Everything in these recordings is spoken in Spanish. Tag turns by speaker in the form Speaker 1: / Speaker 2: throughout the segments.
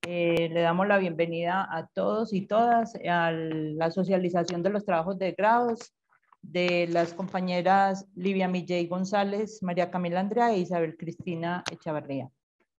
Speaker 1: Le damos la bienvenida a todos y todas a la socialización de los trabajos de grados de las compañeras Livia Milley González, María Camila Andrea e Isabel Cristina Echavarría.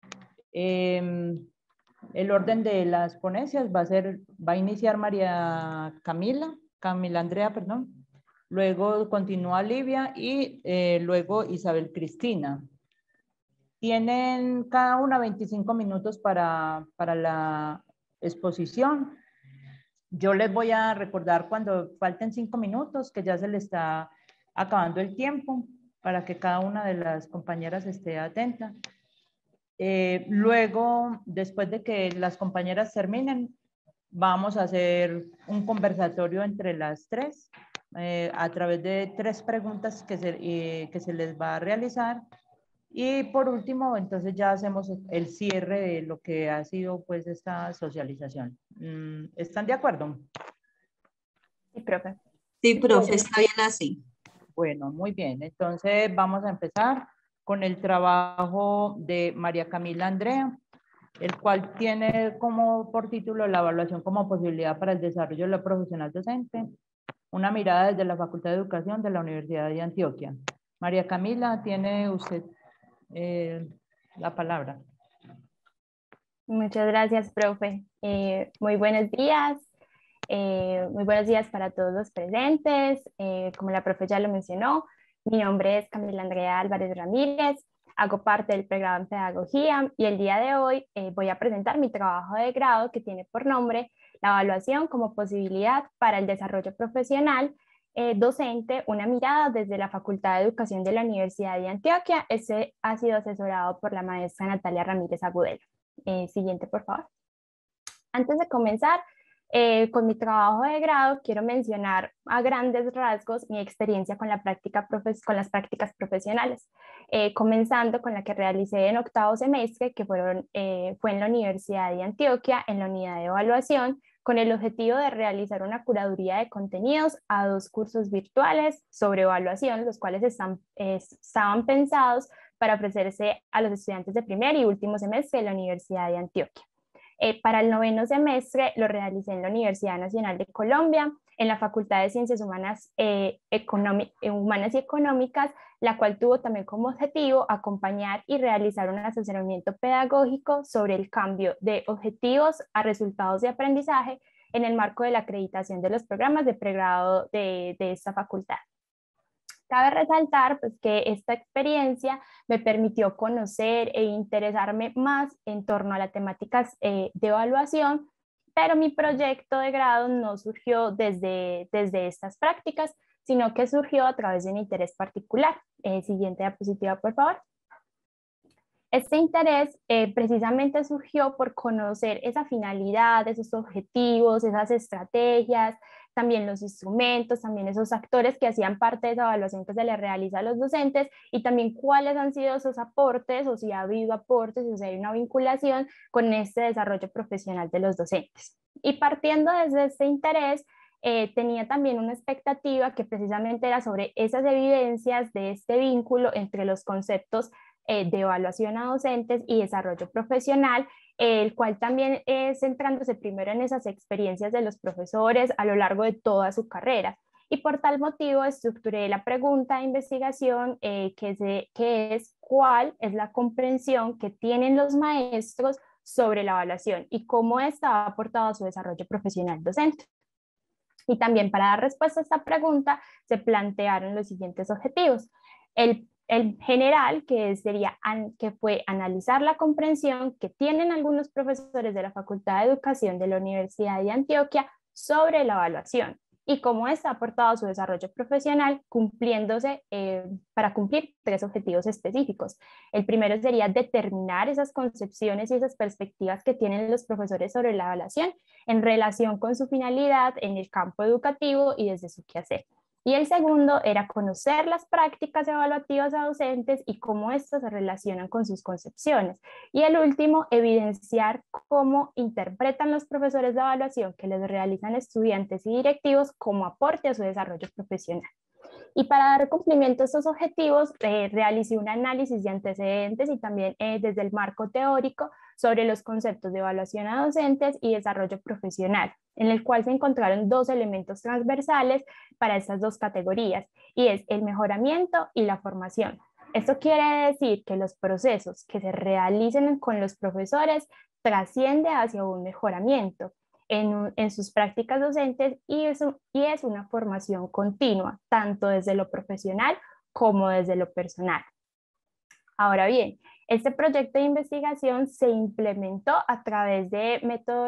Speaker 1: El orden de las ponencias va a iniciar Camila Andrea, perdón. Luego continúa Livia y luego Isabel Cristina. Tienen cada una 25 minutos para la exposición. Yo les voy a recordar cuando falten 5 minutos que ya se les está acabando el tiempo para que cada una de las compañeras esté atenta. Luego, después de que las compañeras terminen, vamos a hacer un conversatorio entre las tres a través de 3 preguntas que se les va a realizar. Y por último, entonces ya hacemos el cierre de lo que ha sido pues esta socialización. ¿Están de acuerdo?
Speaker 2: Sí, profe.
Speaker 3: Sí, profe, está bien así.
Speaker 1: Bueno, muy bien. Entonces vamos a empezar con el trabajo de María Camila Andrea, el cual tiene como por título la evaluación como posibilidad para el desarrollo de la profesional docente, una mirada desde la Facultad de Educación de la Universidad de Antioquia. María Camila, tiene usted la palabra.
Speaker 2: Muchas gracias, profe. Muy buenos días. Muy buenos días para todos los presentes. Como la profe ya lo mencionó, mi nombre es Camila Andrea Álvarez Ramírez, hago parte del programa en Pedagogía y el día de hoy voy a presentar mi trabajo de grado que tiene por nombre la evaluación como posibilidad para el desarrollo profesional docente, una mirada desde la Facultad de Educación de la Universidad de Antioquia. Este ha sido asesorado por la maestra Natalia Ramírez Agudelo. Siguiente, por favor. Antes de comenzar con mi trabajo de grado, quiero mencionar a grandes rasgos mi experiencia con las prácticas profesionales, comenzando con la que realicé en octavo semestre, que fue en la Universidad de Antioquia, en la unidad de evaluación, con el objetivo de realizar una curaduría de contenidos a 2 cursos virtuales sobre evaluación, los cuales estaban pensados para ofrecerse a los estudiantes de primer y último semestre de la Universidad de Antioquia. Para el noveno semestre lo realicé en la Universidad Nacional de Colombia, en la Facultad de Ciencias Humanas, Humanas y Económicas, la cual tuvo también como objetivo acompañar y realizar un asesoramiento pedagógico sobre el cambio de objetivos a resultados de aprendizaje en el marco de la acreditación de los programas de pregrado de esta facultad. Cabe resaltar pues, que esta experiencia me permitió conocer e interesarme más en torno a las temáticas de evaluación, pero mi proyecto de grado no surgió desde estas prácticas, sino que surgió a través de un interés particular. Siguiente diapositiva, por favor. Este interés precisamente surgió por conocer esa finalidad, esos objetivos, esas estrategias, también los instrumentos, también esos actores que hacían parte de esa evaluación que se le realiza a los docentes y también cuáles han sido esos aportes o si ha habido aportes o si hay una vinculación con este desarrollo profesional de los docentes. Y partiendo desde este interés, tenía también una expectativa que precisamente era sobre esas evidencias de este vínculo entre los conceptos de evaluación a docentes y desarrollo profesional, el cual también es centrándose primero en esas experiencias de los profesores a lo largo de toda su carrera. Y por tal motivo estructuré la pregunta de investigación que es cuál es la comprensión que tienen los maestros sobre la evaluación y cómo esta ha aportado a su desarrollo profesional docente. Y también para dar respuesta a esta pregunta se plantearon los siguientes objetivos. El general, que fue analizar la comprensión que tienen algunos profesores de la Facultad de Educación de la Universidad de Antioquia sobre la evaluación y cómo está aportado a su desarrollo profesional para cumplir 3 objetivos específicos. El primero sería determinar esas concepciones y esas perspectivas que tienen los profesores sobre la evaluación en relación con su finalidad en el campo educativo y desde su quehacer. Y el segundo era conocer las prácticas evaluativas a docentes y cómo éstas se relacionan con sus concepciones. Y el último, evidenciar cómo interpretan los profesores de evaluación que les realizan estudiantes y directivos como aporte a su desarrollo profesional. Y para dar cumplimiento a estos objetivos, realicé un análisis de antecedentes y también desde el marco teórico sobre los conceptos de evaluación a docentes y desarrollo profesional, en el cual se encontraron dos elementos transversales para estas dos categorías, y es el mejoramiento y la formación. Esto quiere decir que los procesos que se realicen con los profesores trasciende hacia un mejoramiento en sus prácticas docentes y es una formación continua, tanto desde lo profesional como desde lo personal. Ahora bien, este proyecto de investigación se implementó a través de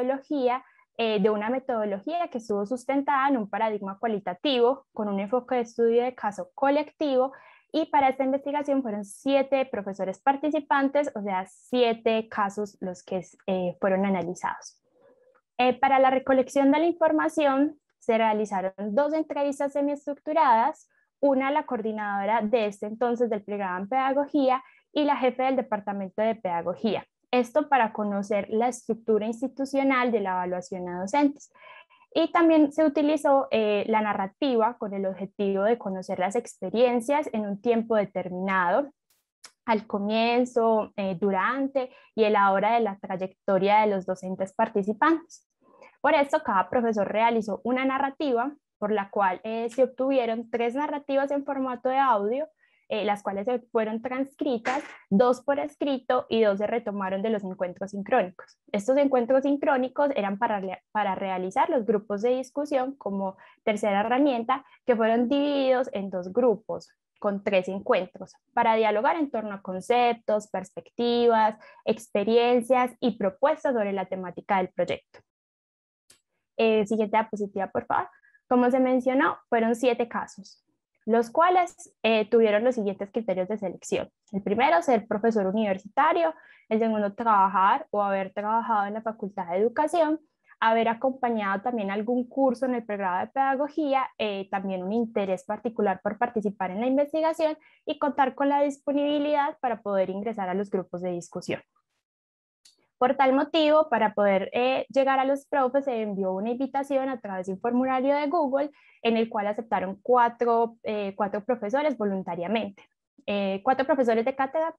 Speaker 2: una metodología que estuvo sustentada en un paradigma cualitativo con un enfoque de estudio de caso colectivo, y para esta investigación fueron 7 profesores participantes, o sea, 7 casos los que fueron analizados. Para la recolección de la información se realizaron 2 entrevistas semiestructuradas, una a la coordinadora de este entonces del programa en pedagogía y la jefe del departamento de pedagogía. Esto para conocer la estructura institucional de la evaluación a docentes. Y también se utilizó la narrativa con el objetivo de conocer las experiencias en un tiempo determinado, al comienzo, durante y a la hora de la trayectoria de los docentes participantes. Por esto, cada profesor realizó una narrativa, por la cual se obtuvieron 3 narrativas en formato de audio, las cuales fueron transcritas, 2 por escrito y 2 se retomaron de los encuentros sincrónicos. Estos encuentros sincrónicos eran para realizar los grupos de discusión como tercera herramienta, que fueron divididos en 2 grupos con 3 encuentros para dialogar en torno a conceptos, perspectivas, experiencias y propuestas sobre la temática del proyecto. Siguiente diapositiva, por favor. Como se mencionó, fueron 7 casos, los cuales tuvieron los siguientes criterios de selección. El primero, ser profesor universitario. El segundo, trabajar o haber trabajado en la Facultad de Educación, haber acompañado también algún curso en el programa de pedagogía, también un interés particular por participar en la investigación y contar con la disponibilidad para poder ingresar a los grupos de discusión. Por tal motivo, para poder llegar a los profes, se envió una invitación a través de un formulario de Google, en el cual aceptaron 4 profesores voluntariamente. 4 profesores de cátedra,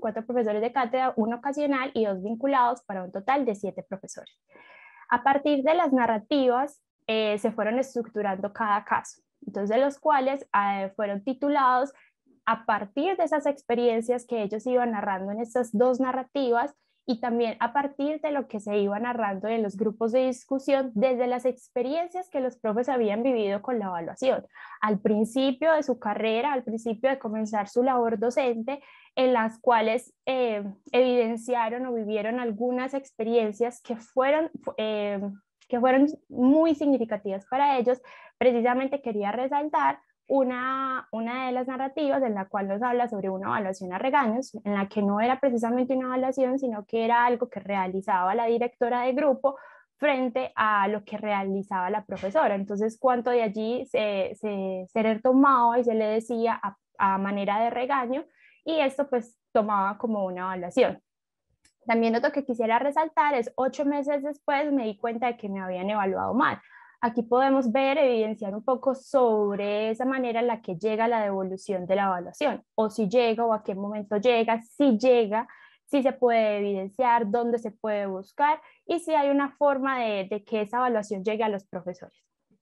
Speaker 2: 1 ocasional y 2 vinculados, para un total de 7 profesores. A partir de las narrativas, se fueron estructurando cada caso, entonces de los cuales fueron titulados a partir de esas experiencias que ellos iban narrando en estas 2 narrativas, y también a partir de lo que se iba narrando en los grupos de discusión desde las experiencias que los profes habían vivido con la evaluación al principio de su carrera, al principio de comenzar su labor docente, en las cuales evidenciaron o vivieron algunas experiencias que fueron muy significativas para ellos. Precisamente quería resaltar una de las narrativas en la cual nos habla sobre una evaluación a regaños, en la que no era precisamente una evaluación, sino que era algo que realizaba la directora de grupo frente a lo que realizaba la profesora. Entonces, cuánto de allí se retomaba y se le decía a manera de regaño, y esto pues tomaba como una evaluación. También otro que quisiera resaltar es 8 meses después me di cuenta de que me habían evaluado mal. Aquí podemos evidenciar un poco sobre esa manera en la que llega la devolución de la evaluación, o si llega o a qué momento llega, si se puede evidenciar, dónde se puede buscar y si hay una forma de que esa evaluación llegue a los profesores.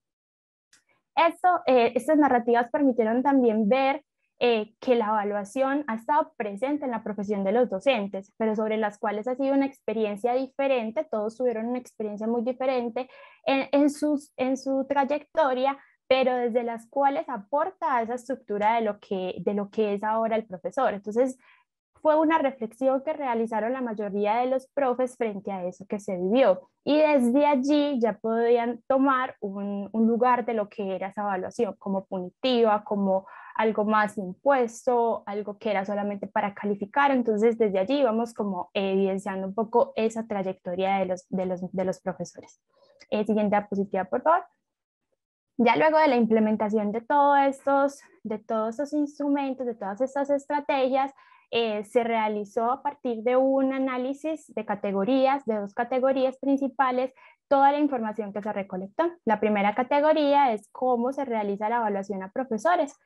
Speaker 2: Estas narrativas permitieron también ver que la evaluación ha estado presente en la profesión de los docentes, pero sobre las cuales ha sido una experiencia diferente. Todos tuvieron una experiencia muy diferente en su trayectoria, pero desde las cuales aporta a esa estructura de lo que es ahora el profesor. Entonces, fue una reflexión que realizaron la mayoría de los profes frente a eso que se vivió, y desde allí ya podían tomar un lugar de lo que era esa evaluación, como punitiva, como algo más impuesto, algo que era solamente para calificar. Entonces desde allí vamos como evidenciando un poco esa trayectoria de los profesores. Siguiente diapositiva, por favor. Ya luego de la implementación de todos estos instrumentos, de todas estas estrategias, se realizó a partir de un análisis de categorías, de 2 categorías principales, toda la información que se recolectó. La primera categoría es cómo se realiza la evaluación a profesores.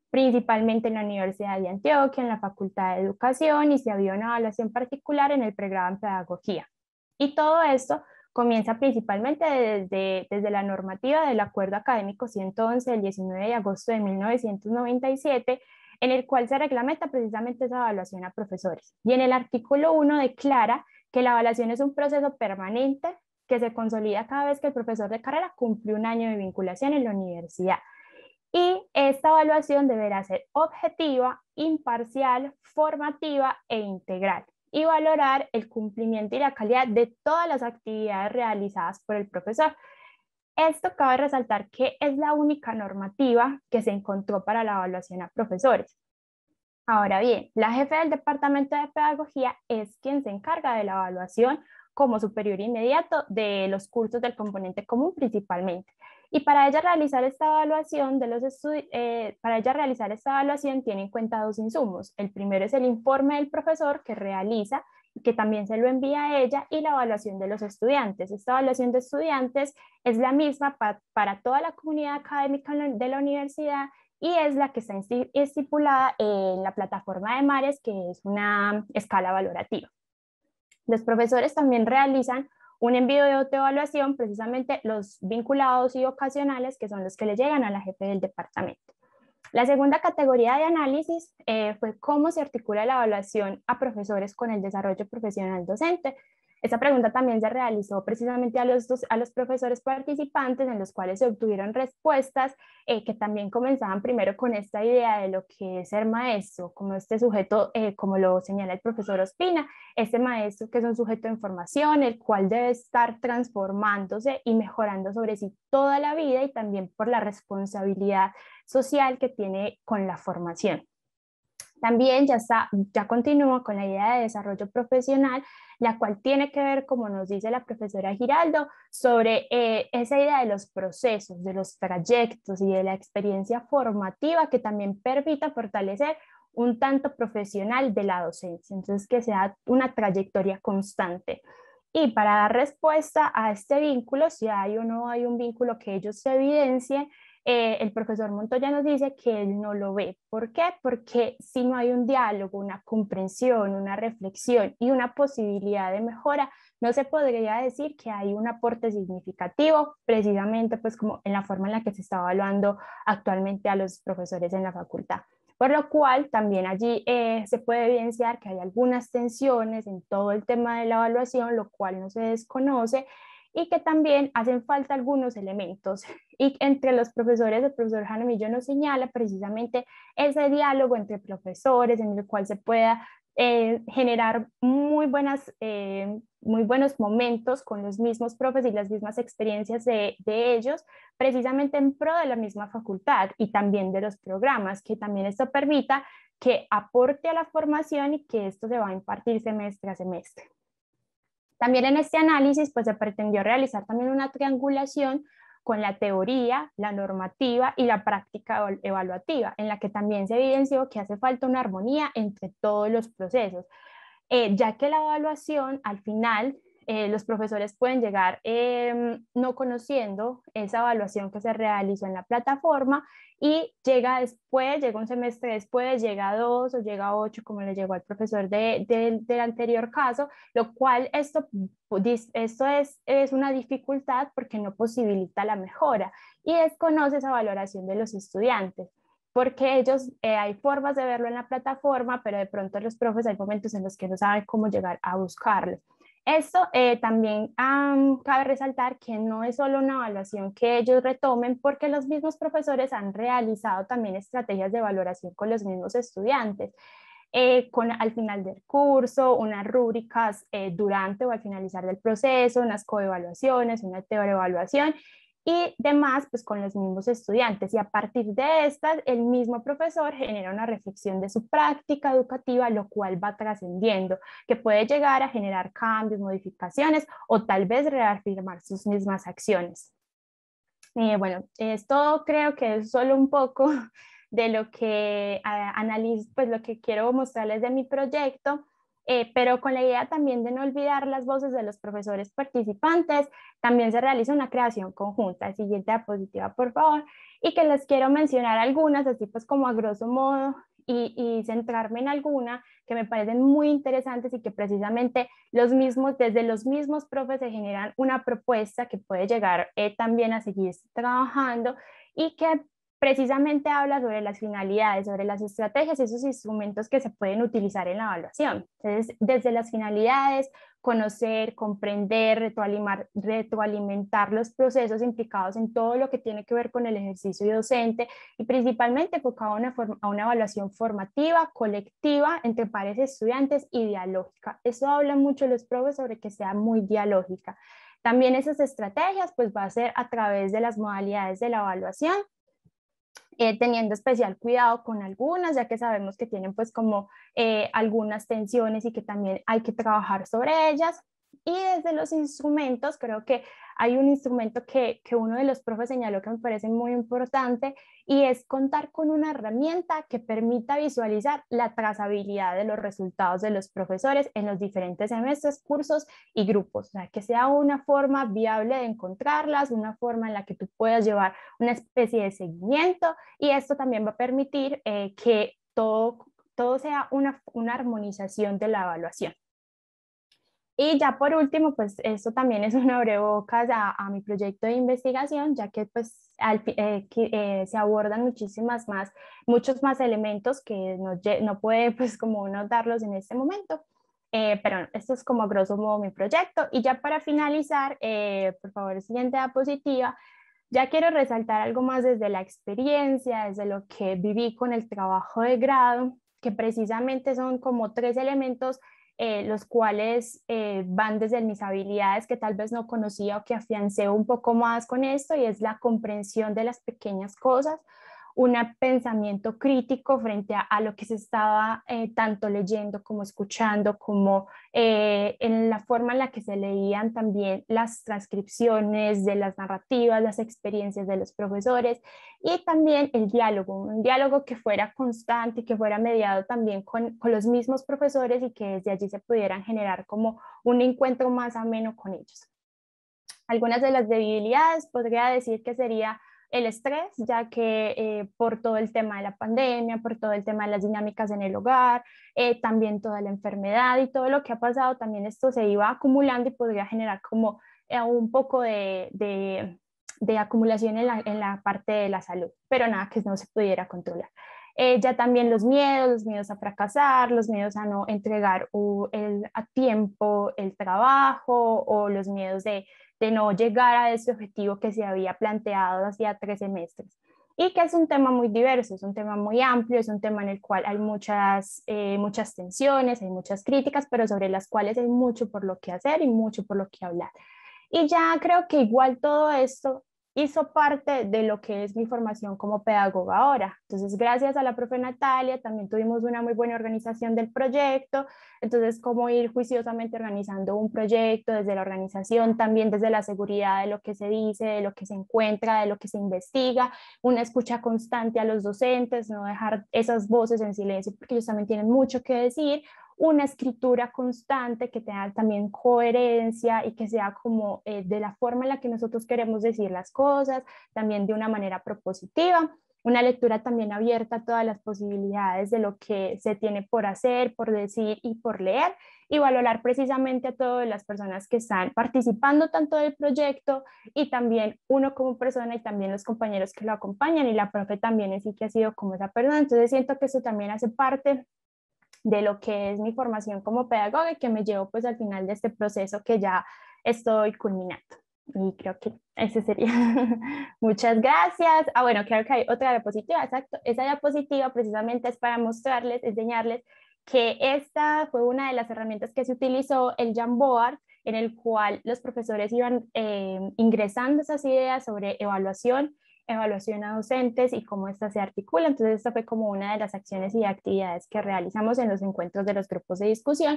Speaker 2: principalmente en la Universidad de Antioquia, en la Facultad de Educación, y se había una evaluación particular en el pregrado en Pedagogía. Y todo esto comienza principalmente desde la normativa del Acuerdo Académico 111 del 19 de agosto de 1997, en el cual se reglamenta precisamente esa evaluación a profesores. Y en el artículo 1 declara que la evaluación es un proceso permanente que se consolida cada vez que el profesor de carrera cumple un año de vinculación en la universidad. Y esta evaluación deberá ser objetiva, imparcial, formativa e integral, y valorar el cumplimiento y la calidad de todas las actividades realizadas por el profesor. Esto cabe resaltar que es la única normativa que se encontró para la evaluación a profesores. Ahora bien, la jefe del Departamento de Pedagogía es quien se encarga de la evaluación como superior inmediato de los cursos del componente común principalmente. Y para ella realizar esta evaluación tiene en cuenta dos insumos. El primero es el informe del profesor que realiza, que también se lo envía a ella, y la evaluación de los estudiantes. Esta evaluación de estudiantes es la misma para toda la comunidad académica de la universidad, y es la que está estipulada en la plataforma de Mares, que es una escala valorativa. Los profesores también realizan un envío de autoevaluación, precisamente los vinculados y ocasionales, que son los que le llegan a la jefe del departamento. La segunda categoría de análisis fue cómo se articula la evaluación a profesores con el desarrollo profesional docente. Esta pregunta también se realizó precisamente a los profesores participantes, en los cuales se obtuvieron respuestas que también comenzaban primero con esta idea de lo que es ser maestro, como este sujeto, como lo señala el profesor Ospina, este maestro que es un sujeto de formación, el cual debe estar transformándose y mejorando sobre sí toda la vida, y también por la responsabilidad social que tiene con la formación. También ya continúa con la idea de desarrollo profesional, la cual tiene que ver, como nos dice la profesora Giraldo, sobre esa idea de los procesos, de los trayectos y de la experiencia formativa, que también permita fortalecer un tanto profesional de la docencia, entonces que sea una trayectoria constante. Y para dar respuesta a este vínculo, si hay o no hay un vínculo que ellos se evidencien, el profesor Montoya nos dice que él no lo ve. ¿Por qué? Porque si no hay un diálogo, una comprensión, una reflexión y una posibilidad de mejora, no se podría decir que hay un aporte significativo, precisamente pues como en la forma en la que se está evaluando actualmente a los profesores en la facultad. Por lo cual también allí se puede evidenciar que hay algunas tensiones en todo el tema de la evaluación, lo cual no se desconoce, y que también hacen falta algunos elementos. Y entre los profesores, el profesor Jaramillo nos señala precisamente ese diálogo entre profesores en el cual se pueda generar muy buenos momentos con los mismos profes y las mismas experiencias de ellos, precisamente en pro de la misma facultad y también de los programas, que también esto permita que aporte a la formación y que esto se va a impartir semestre a semestre. También en este análisis pues, se pretendió realizar también una triangulación con la teoría, la normativa y la práctica evaluativa, en la que también se evidenció que hace falta una armonía entre todos los procesos, ya que la evaluación al final los profesores pueden llegar no conociendo esa evaluación que se realizó en la plataforma, y llega un semestre después, llega a 2 o llega a 8, como le llegó al profesor del anterior caso, lo cual esto es una dificultad porque no posibilita la mejora y desconoce esa valoración de los estudiantes, porque ellos, hay formas de verlo en la plataforma, pero de pronto los profes hay momentos en los que no saben cómo llegar a buscarlo. Esto también cabe resaltar que no es solo una evaluación que ellos retomen, porque los mismos profesores han realizado también estrategias de valoración con los mismos estudiantes. Al final del curso, unas rúbricas durante o al finalizar del proceso, unas coevaluaciones, una teorevaluación y demás, pues con los mismos estudiantes. Y a partir de estas, el mismo profesor genera una reflexión de su práctica educativa, lo cual va trascendiendo, que puede llegar a generar cambios, modificaciones o tal vez reafirmar sus mismas acciones. Bueno, esto creo que es solo un poco de lo que analizo, pues lo que quiero mostrarles de mi proyecto. pero con la idea también de no olvidar las voces de los profesores participantes, también se realiza una creación conjunta. Siguiente diapositiva, por favor, y que les quiero mencionar algunas, así pues como a grosso modo, y centrarme en alguna que me parecen muy interesantes y que precisamente desde los mismos profes se generan una propuesta que puede llegar también a seguir trabajando y que precisamente habla sobre las finalidades, sobre las estrategias y esos instrumentos que se pueden utilizar en la evaluación. Entonces, desde las finalidades, conocer, comprender, retroalimentar los procesos implicados en todo lo que tiene que ver con el ejercicio docente y principalmente enfocado a una evaluación formativa, colectiva, entre pares estudiantes y dialógica. Eso habla mucho los profes sobre que sea muy dialógica. También esas estrategias pues va a ser a través de las modalidades de la evaluación, teniendo especial cuidado con algunas, ya que sabemos que tienen pues como algunas tensiones y que también hay que trabajar sobre ellas. Y desde los instrumentos, creo que hay un instrumento que uno de los profes señaló que me parece muy importante y es contar con una herramienta que permita visualizar la trazabilidad de los resultados de los profesores en los diferentes semestres, cursos y grupos. O sea, que sea una forma viable de encontrarlas, una forma en la que tú puedas llevar una especie de seguimiento y esto también va a permitir que todo sea una armonización de la evaluación. Y ya por último, pues esto también es un abrebocas a mi proyecto de investigación, ya que pues se abordan muchos más elementos que no puede pues como uno darlos en este momento. Pero esto es como a grosso modo mi proyecto. Y ya para finalizar, por favor, siguiente diapositiva, ya quiero resaltar algo más desde la experiencia, desde lo que viví con el trabajo de grado, que precisamente son como 3 elementos los cuales van desde mis habilidades que tal vez no conocía o que afiancé un poco más con esto, y es la comprensión de las pequeñas cosas, un pensamiento crítico frente a lo que se estaba tanto leyendo como escuchando, como en la forma en la que se leían también las transcripciones de las narrativas, las experiencias de los profesores, y también el diálogo, un diálogo que fuera constante, que fuera mediado también con los mismos profesores y que desde allí se pudieran generar como un encuentro más ameno con ellos. Algunas de las debilidades podría decir que sería el estrés, ya que por todo el tema de la pandemia, por todo el tema de las dinámicas en el hogar, también toda la enfermedad y todo lo que ha pasado, también esto se iba acumulando y podría generar como un poco de acumulación en la parte de la salud, pero nada que no se pudiera controlar. Ya también los miedos a fracasar, los miedos a no entregar a tiempo el trabajo o los miedos de no llegar a ese objetivo que se había planteado hacía 3 semestres. Y que es un tema muy diverso, es un tema muy amplio, es un tema en el cual hay muchas tensiones, hay muchas críticas, pero sobre las cuales hay mucho por lo que hacer y mucho por lo que hablar. Y ya creo que igual todo esto hizo parte de lo que es mi formación como pedagoga ahora. Entonces, gracias a la profe Natalia, también tuvimos una muy buena organización del proyecto. Entonces, cómo ir juiciosamente organizando un proyecto desde la organización, también desde la seguridad de lo que se dice, de lo que se encuentra, de lo que se investiga, una escucha constante a los docentes, no dejar esas voces en silencio, porque ellos también tienen mucho que decir, una escritura constante que tenga también coherencia y que sea como de la forma en la que nosotros queremos decir las cosas, también de una manera propositiva, una lectura también abierta a todas las posibilidades de lo que se tiene por hacer, por decir y por leer, y valorar precisamente a todas las personas que están participando tanto del proyecto y también uno como persona y también los compañeros que lo acompañan, y la profe también es sí que ha sido como esa persona. Entonces siento que eso también hace parte de lo que es mi formación como pedagoga y que me llevo pues al final de este proceso que ya estoy culminando. Y creo que ese sería. Muchas gracias. Bueno, claro que hay otra diapositiva, exacto. Esa diapositiva precisamente es para mostrarles, enseñarles que esta fue una de las herramientas que se utilizó, el Jamboard, en el cual los profesores iban ingresando esas ideas sobre evaluación a docentes y cómo esta se articula. Entonces, esta fue como una de las acciones y actividades que realizamos en los encuentros de los grupos de discusión.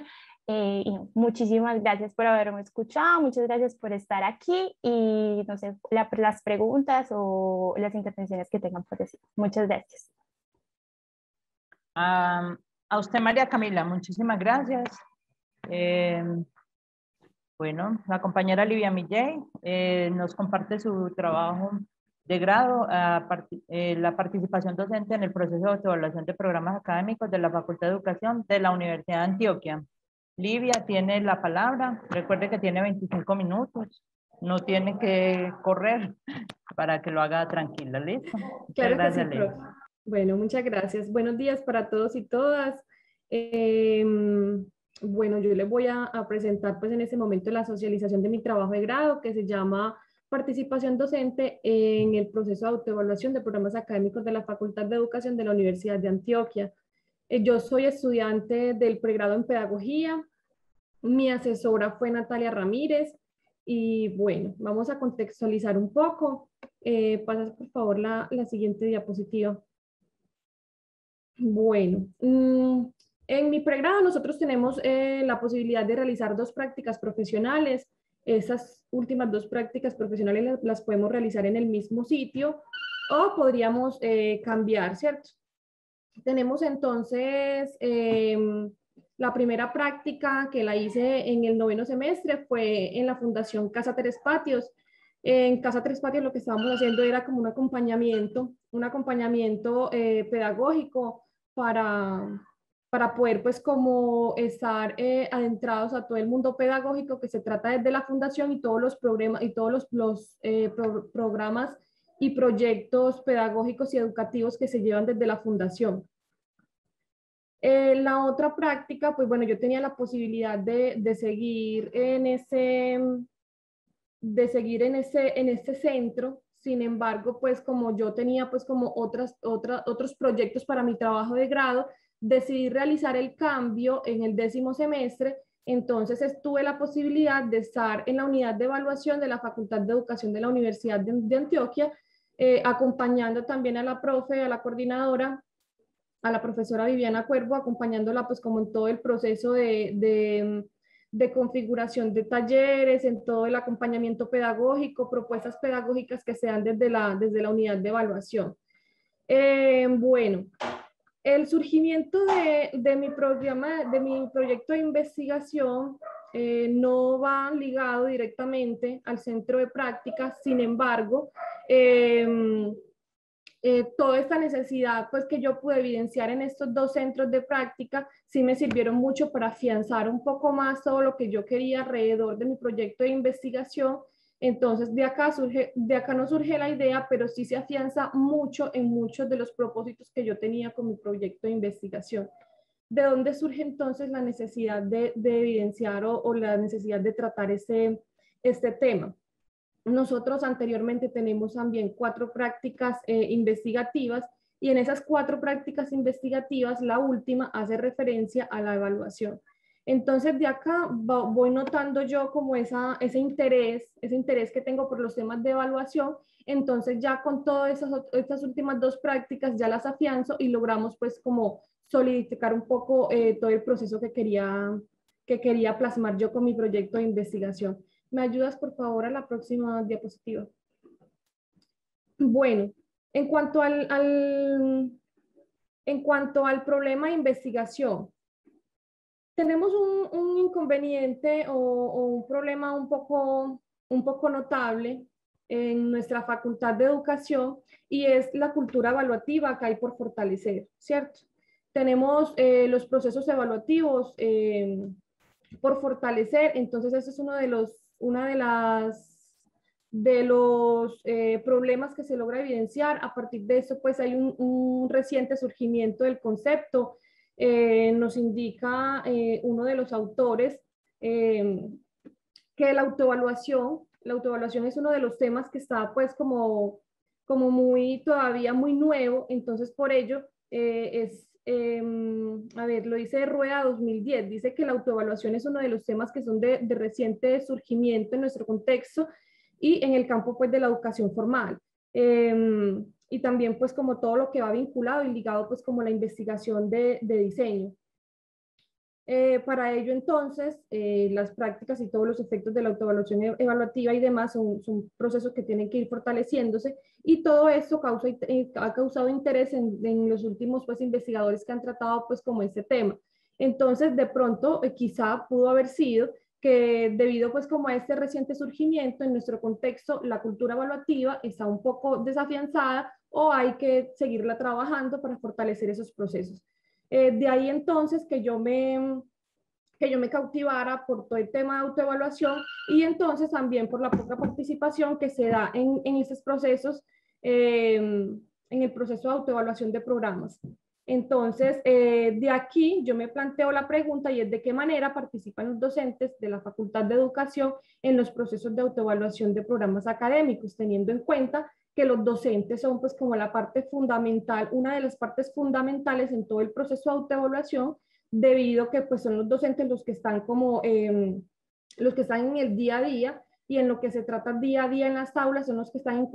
Speaker 2: Y muchísimas gracias por haberme escuchado, muchas gracias por estar aquí y no sé, las preguntas o las intervenciones que tengan por decir. Muchas gracias.
Speaker 1: A usted, María Camila, muchísimas gracias. Bueno, la compañera Livia Milley nos comparte su trabajo de grado, la participación docente en el proceso de autoevaluación de programas académicos de la Facultad de Educación de la Universidad de Antioquia. Livia tiene la palabra, recuerde que tiene 25 minutos, no tiene que correr para que lo haga tranquila, ¿listo?
Speaker 4: Claro que sí,
Speaker 1: Gracias, Livia.
Speaker 4: profe. Bueno, muchas gracias. Buenos días para todos y todas. Bueno, yo les voy a presentar pues en este momento la socialización de mi trabajo de grado que se llama Participación docente en el proceso de autoevaluación de programas académicos de la Facultad de Educación de la Universidad de Antioquia. Yo soy estudiante del pregrado en Pedagogía. Mi asesora fue Natalia Ramírez. Y bueno, vamos a contextualizar un poco. Pasas por favor la siguiente diapositiva. Bueno, en mi pregrado nosotros tenemos la posibilidad de realizar 2 prácticas profesionales. Esas últimas 2 prácticas profesionales las podemos realizar en el mismo sitio o podríamos cambiar, ¿cierto? Tenemos entonces la primera práctica que la hice en el 9º semestre fue en la Fundación Casa Tres Patios. En Casa Tres Patios lo que estábamos haciendo era como un acompañamiento pedagógico para poder pues como estar adentrados a todo el mundo pedagógico que se trata desde la fundación y todos los programas programas y proyectos pedagógicos y educativos que se llevan desde la fundación. La otra práctica, pues bueno, yo tenía la posibilidad de seguir en este centro. Sin embargo, pues como yo tenía pues como otros proyectos para mi trabajo de grado, decidí realizar el cambio en el 10º semestre. Entonces tuve la posibilidad de estar en la unidad de evaluación de la Facultad de Educación de la Universidad de Antioquia, acompañando también a la profe, a la coordinadora, a la profesora Viviana Cuervo, acompañándola pues como en todo el proceso de configuración de talleres, en todo el acompañamiento pedagógico, propuestas pedagógicas que se dan desde la unidad de evaluación. Bueno, el surgimiento de mi proyecto de investigación no va ligado directamente al centro de prácticas. Sin embargo, toda esta necesidad pues que yo pude evidenciar en estos 2 centros de práctica sí me sirvieron mucho para afianzar un poco más todo lo que yo quería alrededor de mi proyecto de investigación. Entonces de acá no surge la idea, pero sí se afianza mucho en muchos de los propósitos que yo tenía con mi proyecto de investigación. ¿De dónde surge entonces la necesidad de evidenciar o la necesidad de tratar este tema? Nosotros anteriormente tenemos también 4 prácticas investigativas y en esas 4 prácticas investigativas la última hace referencia a la evaluación. Entonces de acá voy notando yo como ese interés que tengo por los temas de evaluación. Entonces ya con todas estas últimas 2 prácticas ya las afianzo y logramos pues como solidificar un poco todo el proceso que quería plasmar yo con mi proyecto de investigación. ¿Me ayudas, por favor, a la próxima diapositiva? Bueno, en cuanto al problema de investigación, tenemos un inconveniente o un problema un poco notable en nuestra Facultad de Educación y es la cultura evaluativa que hay por fortalecer, ¿cierto? Tenemos los procesos evaluativos por fortalecer, entonces ese es uno de los problemas que se logra evidenciar. A partir de eso, pues hay un reciente surgimiento del concepto. Nos indica uno de los autores que la autoevaluación es uno de los temas que está pues como todavía muy nuevo, entonces por ello lo dice Rueda 2010, dice que la autoevaluación es uno de los temas que son de reciente surgimiento en nuestro contexto y en el campo pues de la educación formal. Y también pues como todo lo que va vinculado y ligado pues como la investigación de diseño. Para ello entonces las prácticas y todos los efectos de la autoevaluación evaluativa y demás son procesos que tienen que ir fortaleciéndose y todo esto ha causado interés en los últimos pues investigadores que han tratado pues como este tema. Entonces, de pronto, quizá pudo haber sido que debido pues como a este reciente surgimiento en nuestro contexto, la cultura evaluativa está un poco desafianzada o hay que seguirla trabajando para fortalecer esos procesos. De ahí entonces que yo me cautivara por todo el tema de autoevaluación y entonces también por la poca participación que se da en estos procesos, en el proceso de autoevaluación de programas. Entonces, de aquí yo me planteo la pregunta y es de qué manera participan los docentes de la Facultad de Educación en los procesos de autoevaluación de programas académicos, teniendo en cuenta que los docentes son pues como la parte fundamental, una de las partes fundamentales en todo el proceso de autoevaluación, debido a que pues son los docentes los que están como, los que están en el día a día y en lo que se trata día a día en las aulas, son los que están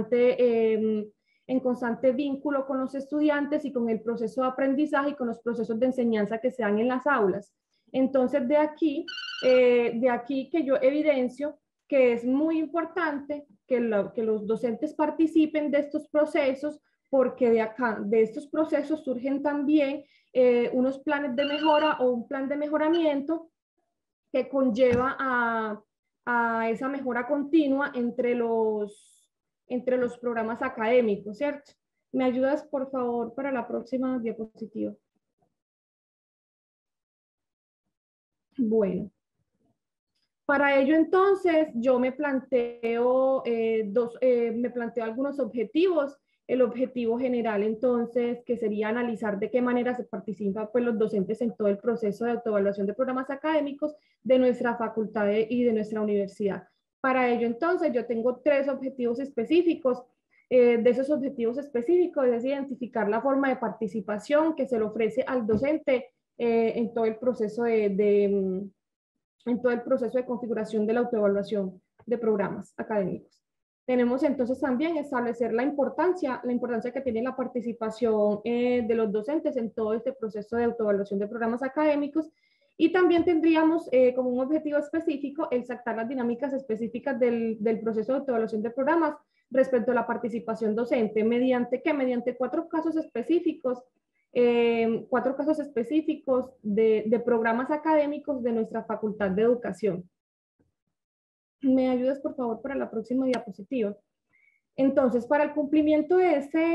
Speaker 4: en constante vínculo con los estudiantes y con el proceso de aprendizaje y con los procesos de enseñanza que se dan en las aulas. Entonces, de aquí que yo evidencio que es muy importante que los docentes participen de estos procesos, porque de estos procesos surgen también unos planes de mejora o un plan de mejoramiento que conlleva a esa mejora continua entre los programas académicos, ¿cierto? ¿Me ayudas, por favor, para la próxima diapositiva? Bueno. Para ello, entonces, yo me planteo, algunos objetivos. El objetivo general, entonces, que sería analizar de qué manera se participan pues, los docentes en todo el proceso de autoevaluación de programas académicos de nuestra facultad y de nuestra universidad. Para ello, entonces, yo tengo 3 objetivos específicos. De esos objetivos específicos es identificar la forma de participación que se le ofrece al docente en todo el proceso en todo el proceso de configuración de la autoevaluación de programas académicos. Tenemos entonces también establecer la importancia que tiene la participación de los docentes en todo este proceso de autoevaluación de programas académicos, y también tendríamos como un objetivo específico el exaltar las dinámicas específicas del proceso de autoevaluación de programas respecto a la participación docente, mediante 4 casos específicos, de programas académicos de nuestra Facultad de Educación. ¿Me ayudas, por favor, para la próxima diapositiva? Entonces, para el cumplimiento de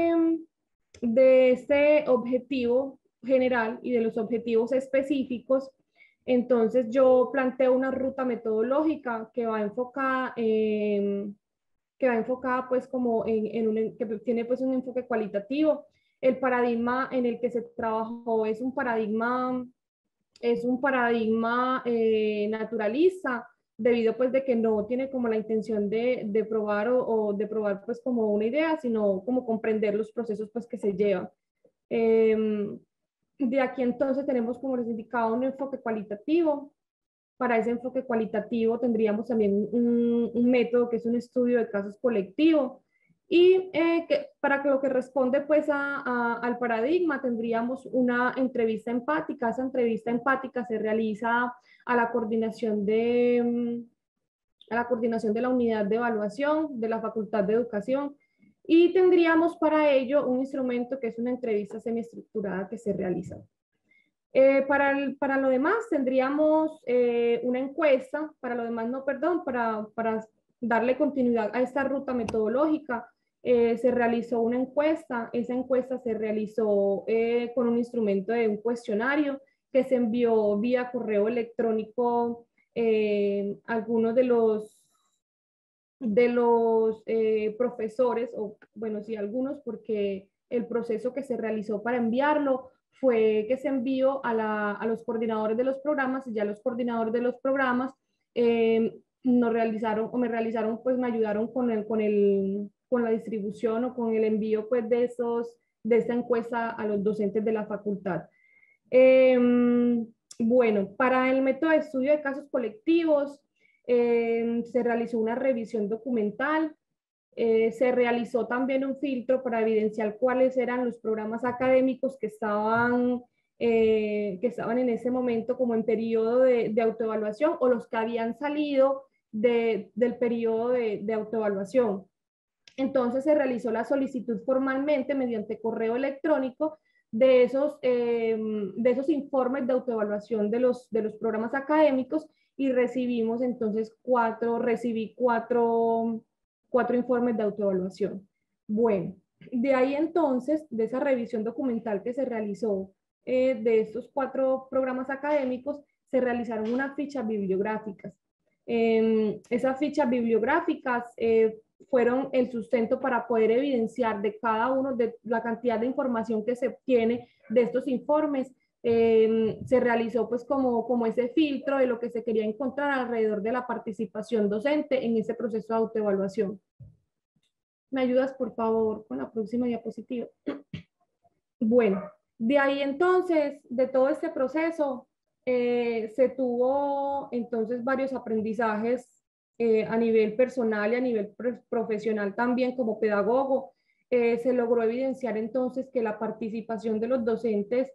Speaker 4: este objetivo general y de los objetivos específicos, entonces yo planteo una ruta metodológica que va enfocada pues como que tiene pues un enfoque cualitativo. El paradigma en el que se trabajó es un paradigma naturalista, debido pues de que no tiene como la intención de probar o de probar pues como una idea, sino como comprender los procesos pues que se llevan. De aquí entonces tenemos, como les indicaba, un enfoque cualitativo. Para ese enfoque cualitativo tendríamos también un método que es un estudio de casos colectivo, y para lo que responde pues al paradigma tendríamos una entrevista empática. Esa entrevista empática se realiza a la coordinación de la unidad de evaluación de la Facultad de Educación, y tendríamos para ello un instrumento que es una entrevista semiestructurada que se realiza. Para lo demás tendríamos una encuesta, para darle continuidad a esta ruta metodológica, se realizó una encuesta. Esa encuesta se realizó con un instrumento de un cuestionario que se envió vía correo electrónico a algunos de los profesores, o bueno, sí, algunos, porque el proceso que se realizó para enviarlo fue que se envió a los coordinadores de los programas, y ya los coordinadores de los programas me ayudaron con la distribución o con el envío pues de esta encuesta a los docentes de la facultad. Bueno, para el método de estudio de casos colectivos se realizó una revisión documental. Se realizó también un filtro para evidenciar cuáles eran los programas académicos que estaban en ese momento como en periodo de autoevaluación, o los que habían salido del periodo de autoevaluación. Entonces se realizó la solicitud formalmente mediante correo electrónico de esos informes de autoevaluación de los programas académicos y recibimos entonces recibí cuatro informes de autoevaluación. Bueno, de ahí entonces, de esa revisión documental que se realizó de estos 4 programas académicos, se realizaron unas fichas bibliográficas. Esas fichas bibliográficas fueron el sustento para poder evidenciar de cada uno de la cantidad de información que se obtiene de estos informes. Se realizó pues como ese filtro de lo que se quería encontrar alrededor de la participación docente en ese proceso de autoevaluación. ¿Me ayudas, por favor, con la próxima diapositiva? Bueno, de ahí entonces, de todo este proceso, se tuvo entonces varios aprendizajes a nivel personal y a nivel profesional también como pedagogo. Se logró evidenciar entonces que la participación de los docentes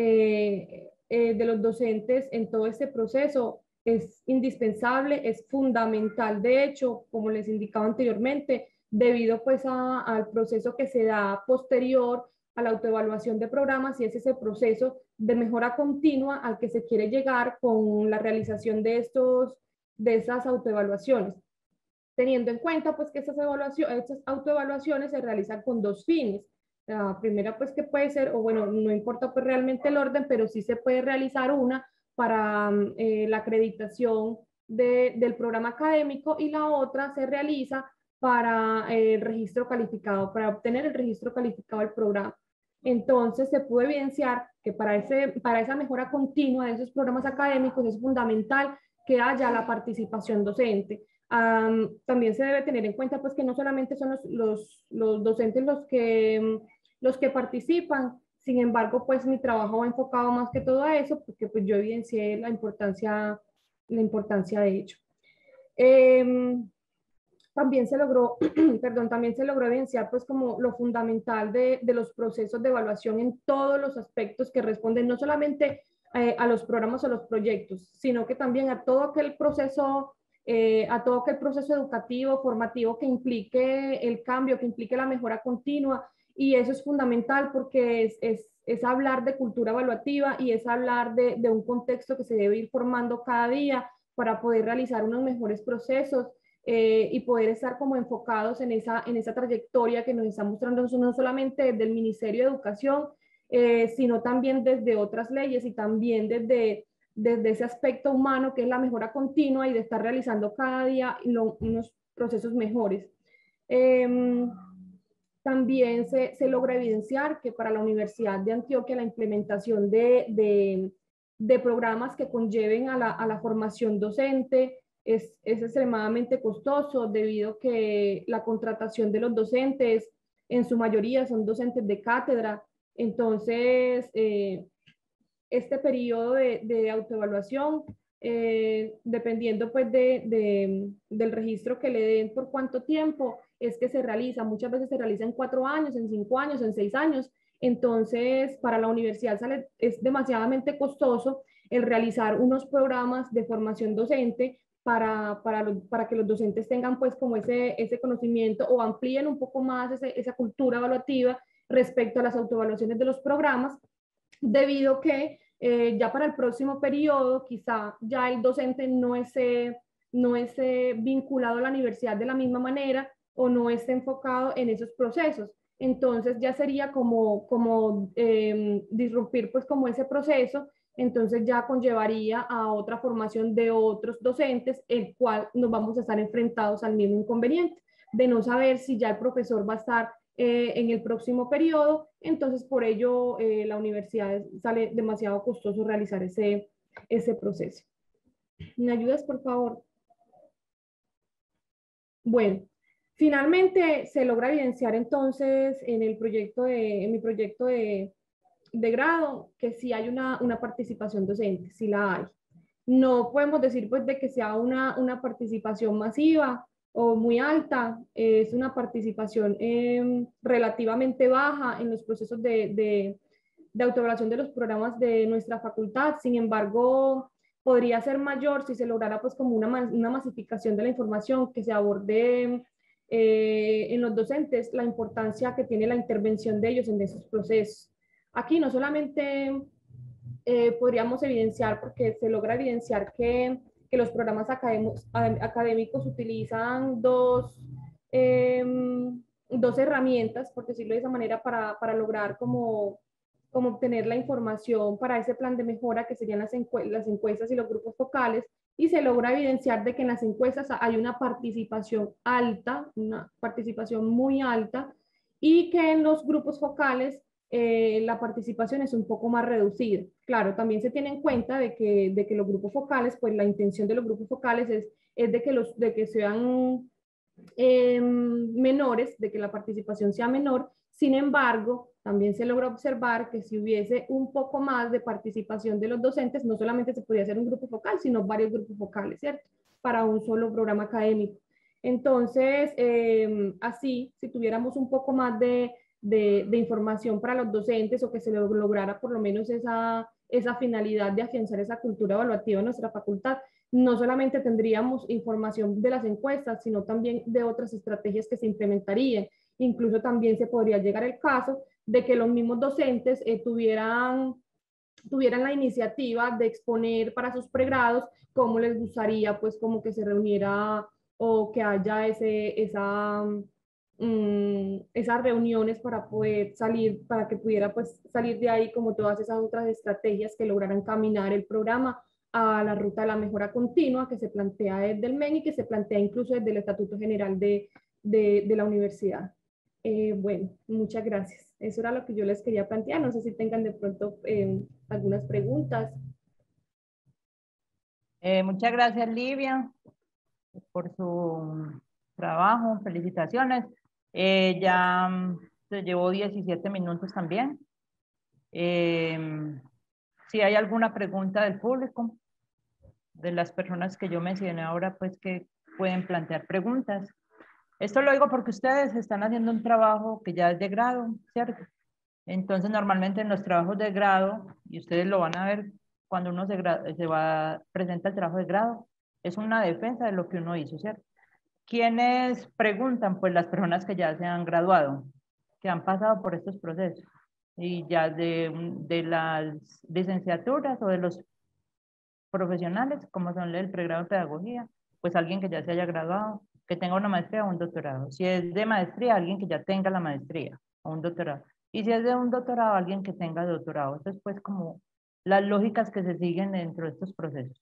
Speaker 4: en todo este proceso es indispensable, es fundamental. De hecho, como les indicaba anteriormente, debido pues al proceso que se da posterior a la autoevaluación de programas, y es ese proceso de mejora continua al que se quiere llegar con la realización de esas autoevaluaciones, teniendo en cuenta pues que estas autoevaluaciones se realizan con 2 fines. La primera pues que puede ser, o bueno, no importa pues realmente el orden, pero sí se puede realizar una para la acreditación del programa académico, y la otra se realiza para el registro calificado, para obtener el registro calificado del programa. Entonces se pudo evidenciar que para esa mejora continua de esos programas académicos es fundamental que haya la participación docente. También se debe tener en cuenta pues que no solamente son los docentes los que participan. Sin embargo, pues mi trabajo va enfocado más que todo a eso, porque pues yo evidencié la importancia de ello. También se logró, también se logró evidenciar pues como lo fundamental de los procesos de evaluación en todos los aspectos que responden no solamente a los programas o los proyectos, sino que también a todo aquel proceso educativo, formativo que implique el cambio, que implique la mejora continua. Y eso es fundamental porque es hablar de cultura evaluativa, y es hablar de un contexto que se debe ir formando cada día para poder realizar unos mejores procesos y poder estar como enfocados en esa trayectoria que nos está mostrando no solamente desde el Ministerio de Educación, sino también desde otras leyes, y también desde ese aspecto humano que es la mejora continua y de estar realizando cada día unos procesos mejores. También se logra evidenciar que para la Universidad de Antioquia la implementación de programas que conlleven a la formación docente es extremadamente costoso, debido a que la contratación de los docentes en su mayoría son docentes de cátedra. Entonces, este periodo de autoevaluación, dependiendo pues del registro que le den por cuánto tiempo es que se realiza. Muchas veces se realiza en 4 años, en 5 años, en 6 años. Entonces, para la universidad es demasiadamente costoso el realizar unos programas de formación docente para que los docentes tengan pues como ese conocimiento, o amplíen un poco más esa cultura evaluativa respecto a las autoevaluaciones de los programas, debido que ya para el próximo periodo quizá ya el docente no esté vinculado a la universidad de la misma manera, o no esté enfocado en esos procesos. Entonces ya sería como disrumpir pues como ese proceso. Entonces ya conllevaría a otra formación de otros docentes, el cual nos vamos a estar enfrentados al mismo inconveniente de no saber si ya el profesor va a estar en el próximo periodo. Entonces por ello la universidad sale demasiado costoso realizar ese proceso. ¿Me ayudas, por favor? Bueno, finalmente se logra evidenciar entonces en mi proyecto de grado que sí hay una participación docente, sí la hay. No podemos decir pues de que sea una participación masiva o muy alta, es una participación relativamente baja en los procesos de autoevaluación de los programas de nuestra facultad. Sin embargo, podría ser mayor si se lograra pues como una masificación de la información, que se aborde en los docentes la importancia que tiene la intervención de ellos en esos procesos. Aquí no solamente podríamos evidenciar, porque se logra evidenciar que los programas académicos utilizan dos herramientas, por decirlo de esa manera, para lograr como obtener la información para ese plan de mejora que serían las encuestas y los grupos focales, y se logra evidenciar de que en las encuestas hay una participación alta, una participación muy alta, y que en los grupos focales la participación es un poco más reducida. Claro, también se tiene en cuenta de que los grupos focales, pues la intención de los grupos focales es de que sean menores, de que la participación sea menor. Sin embargo, también se logra observar que si hubiese un poco más de participación de los docentes, no solamente se podría hacer un grupo focal, sino varios grupos focales, ¿cierto? Para un solo programa académico. Entonces, así, si tuviéramos un poco más de información para los docentes o que se lograra por lo menos esa finalidad de afianzar esa cultura evaluativa en nuestra facultad, no solamente tendríamos información de las encuestas, sino también de otras estrategias que se implementarían. Incluso también se podría llegar el caso de que los mismos docentes tuvieran la iniciativa de exponer para sus pregrados cómo les gustaría, pues, como que se reuniera o que haya esas reuniones para poder salir, para que pudiera pues salir de ahí como todas esas otras estrategias que lograran caminar el programa a la ruta de la mejora continua que se plantea desde el MEN y que se plantea incluso desde el Estatuto General de la Universidad. Bueno, muchas gracias. Eso era lo que yo les quería plantear. No sé si tengan de pronto algunas preguntas.
Speaker 1: Muchas gracias, Livia, por su trabajo. Felicitaciones. Ya se llevó 17 minutos también. Si hay alguna pregunta del público, de las personas que yo mencioné ahora, pues que pueden plantear preguntas. Esto lo digo porque ustedes están haciendo un trabajo que ya es de grado, ¿cierto? Entonces, normalmente en los trabajos de grado, y ustedes lo van a ver cuando uno presenta el trabajo de grado, es una defensa de lo que uno hizo, ¿cierto? ¿Quiénes preguntan? Pues las personas que ya se han graduado, que han pasado por estos procesos, y ya de las licenciaturas o de los profesionales, como son el pregrado de pedagogía, pues alguien que ya se haya graduado, que tenga una maestría o un doctorado. Si es de maestría, alguien que ya tenga la maestría o un doctorado. Y si es de un doctorado, alguien que tenga doctorado. Eso es pues como las lógicas que se siguen dentro de estos procesos.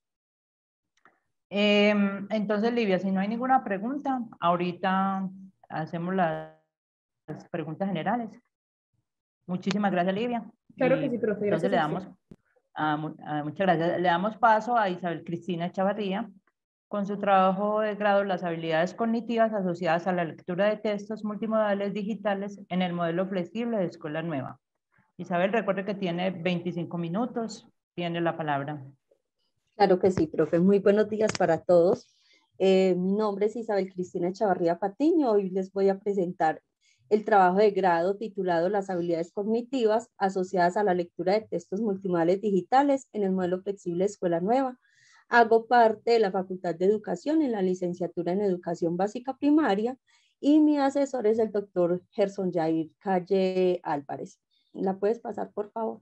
Speaker 1: Entonces, Livia, si no hay ninguna pregunta, ahorita hacemos las preguntas generales. Muchísimas gracias, Livia.
Speaker 4: Claro que sí, profe.
Speaker 1: Entonces
Speaker 4: Gracias a usted.
Speaker 1: muchas gracias. Le damos paso a Isabel Cristina Chavarría con su trabajo de grado Las habilidades cognitivas asociadas a la lectura de textos multimodales digitales en el modelo flexible de Escuela Nueva. Isabel, recuerde que tiene 25 minutos. Tiene la palabra.
Speaker 3: Claro que sí, profe. Muy buenos días para todos. Mi nombre es Isabel Cristina Chavarría Patiño. Hoy les voy a presentar el trabajo de grado titulado Las habilidades cognitivas asociadas a la lectura de textos multimodales digitales en el modelo flexible de Escuela Nueva. Hago parte de la Facultad de Educación en la licenciatura en Educación Básica Primaria y mi asesor es el doctor Gerson Jair Calle Álvarez. ¿La puedes pasar, por favor?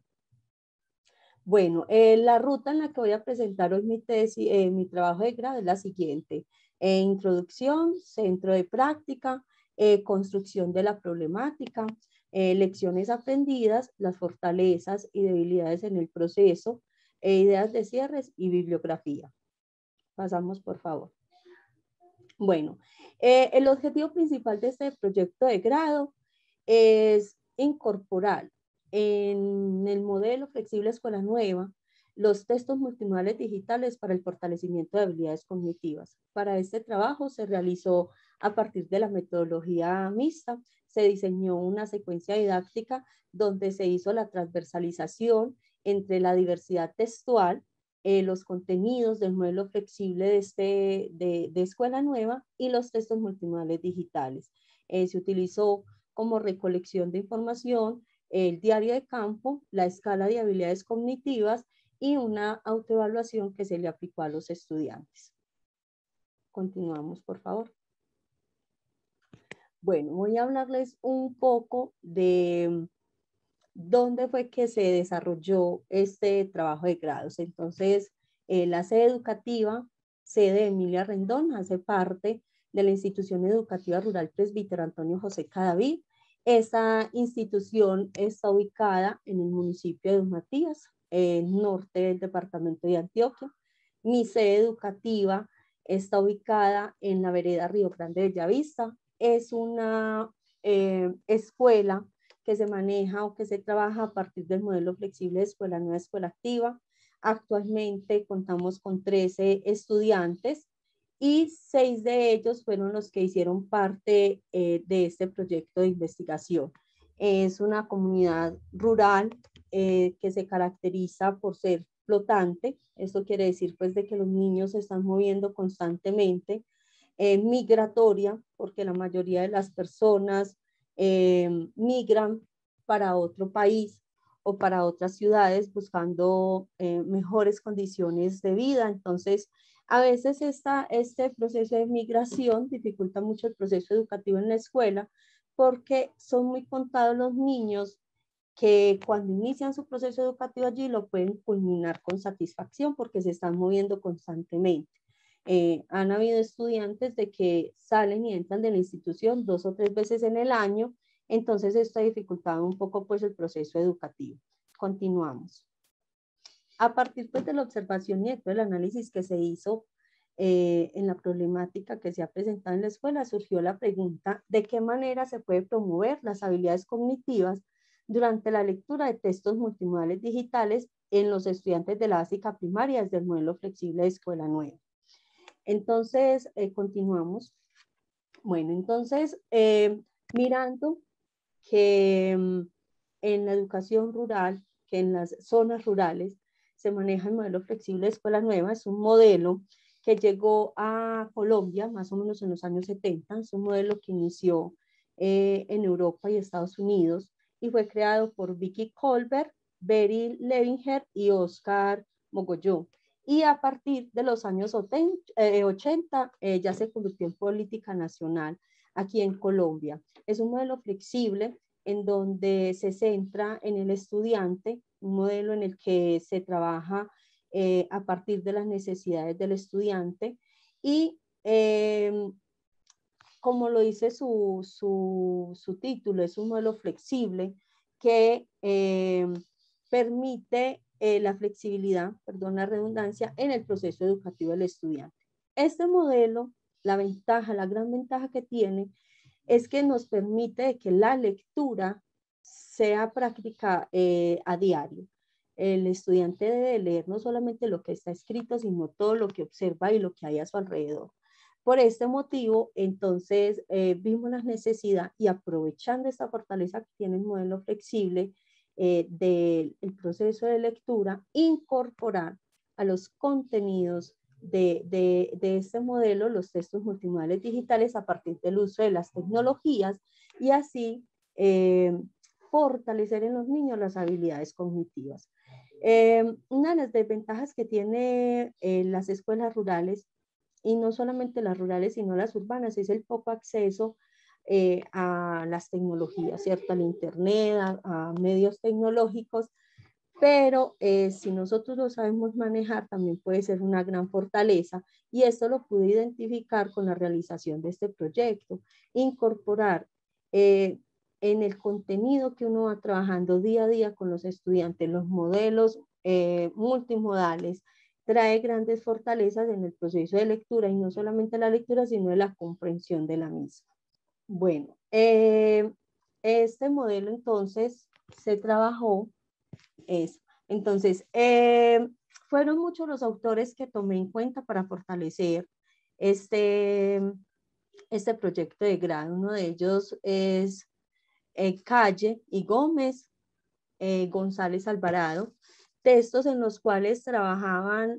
Speaker 3: Bueno, la ruta en la que voy a presentar hoy mi trabajo de grado es la siguiente. Introducción, centro de práctica, construcción de la problemática, lecciones aprendidas, las fortalezas y debilidades en el proceso, ideas de cierres y bibliografía. Pasamos, por favor. Bueno, el objetivo principal de este proyecto de grado es incorporar en el modelo flexible Escuela Nueva los textos multimodales digitales para el fortalecimiento de habilidades cognitivas. Para este trabajo se realizó a partir de la metodología mixta, se diseñó una secuencia didáctica donde se hizo la transversalización entre la diversidad textual, los contenidos del modelo flexible de Escuela Nueva y los textos multimodales digitales. Se utilizó como recolección de información el diario de campo, la escala de habilidades cognitivas y una autoevaluación que se le aplicó a los estudiantes. Continuamos, por favor. Bueno, voy a hablarles un poco de ¿dónde fue que se desarrolló este trabajo de grados? Entonces, la sede educativa, sede Emilia Rendón, hace parte de la institución educativa rural Presbítero Antonio José Cadavid. Esta institución está ubicada en el municipio de Don Matías, norte del departamento de Antioquia. Mi sede educativa está ubicada en la vereda Río Grande de Bellavista. Es una escuela que se maneja o que se trabaja a partir del modelo flexible de escuela nueva, escuela activa. Actualmente contamos con 13 estudiantes y 6 de ellos fueron los que hicieron parte de este proyecto de investigación. Es una comunidad rural que se caracteriza por ser flotante. Esto quiere decir pues de que los niños se están moviendo constantemente, migratoria, porque la mayoría de las personas migran para otro país o para otras ciudades buscando mejores condiciones de vida. Entonces, a veces este proceso de migración dificulta mucho el proceso educativo en la escuela porque son muy contados los niños que cuando inician su proceso educativo allí lo pueden culminar con satisfacción porque se están moviendo constantemente. Han habido estudiantes de que salen y entran de la institución 2 o 3 veces en el año, entonces esto ha dificultado un poco pues el proceso educativo. Continuamos. A partir pues de la observación y del análisis que se hizo en la problemática que se ha presentado en la escuela, surgió la pregunta de qué manera se puede promover las habilidades cognitivas durante la lectura de textos multimodales digitales en los estudiantes de la básica primaria desde el modelo flexible de escuela nueva. Entonces, continuamos. Bueno, entonces, mirando que en la educación rural, que en las zonas rurales se maneja el modelo flexible de escuela nueva, es un modelo que llegó a Colombia más o menos en los años 70, es un modelo que inició en Europa y Estados Unidos y fue creado por Vicky Colbert, Beryl Levinger y Oscar Mogollón. Y a partir de los años 80 ya se convirtió en política nacional aquí en Colombia. Es un modelo flexible en donde se centra en el estudiante, un modelo en el que se trabaja a partir de las necesidades del estudiante y como lo dice su título, es un modelo flexible que permite la flexibilidad, perdón la redundancia, en el proceso educativo del estudiante. Este modelo, la gran ventaja que tiene es que nos permite que la lectura sea práctica a diario. El estudiante debe leer no solamente lo que está escrito, sino todo lo que observa y lo que hay a su alrededor. Por este motivo, entonces, vimos la necesidad y aprovechando esta fortaleza que tiene el modelo flexible del proceso de lectura, incorporar a los contenidos de este modelo los textos multimodales digitales a partir del uso de las tecnologías y así fortalecer en los niños las habilidades cognitivas. Una de las desventajas que tiene las escuelas rurales, y no solamente las rurales, sino las urbanas, es el poco acceso a las tecnologías, ¿cierto? Al internet, a medios tecnológicos, pero si nosotros lo sabemos manejar, también puede ser una gran fortaleza, y esto lo pude identificar con la realización de este proyecto, incorporar en el contenido que uno va trabajando día a día con los estudiantes, los modelos multimodales, trae grandes fortalezas en el proceso de lectura, y no solamente la lectura, sino de la comprensión de la misma. Bueno, este modelo entonces se trabajó. Entonces, fueron muchos los autores que tomé en cuenta para fortalecer este proyecto de grado. Uno de ellos es Calle y Gómez, González Alvarado, textos en los cuales trabajaban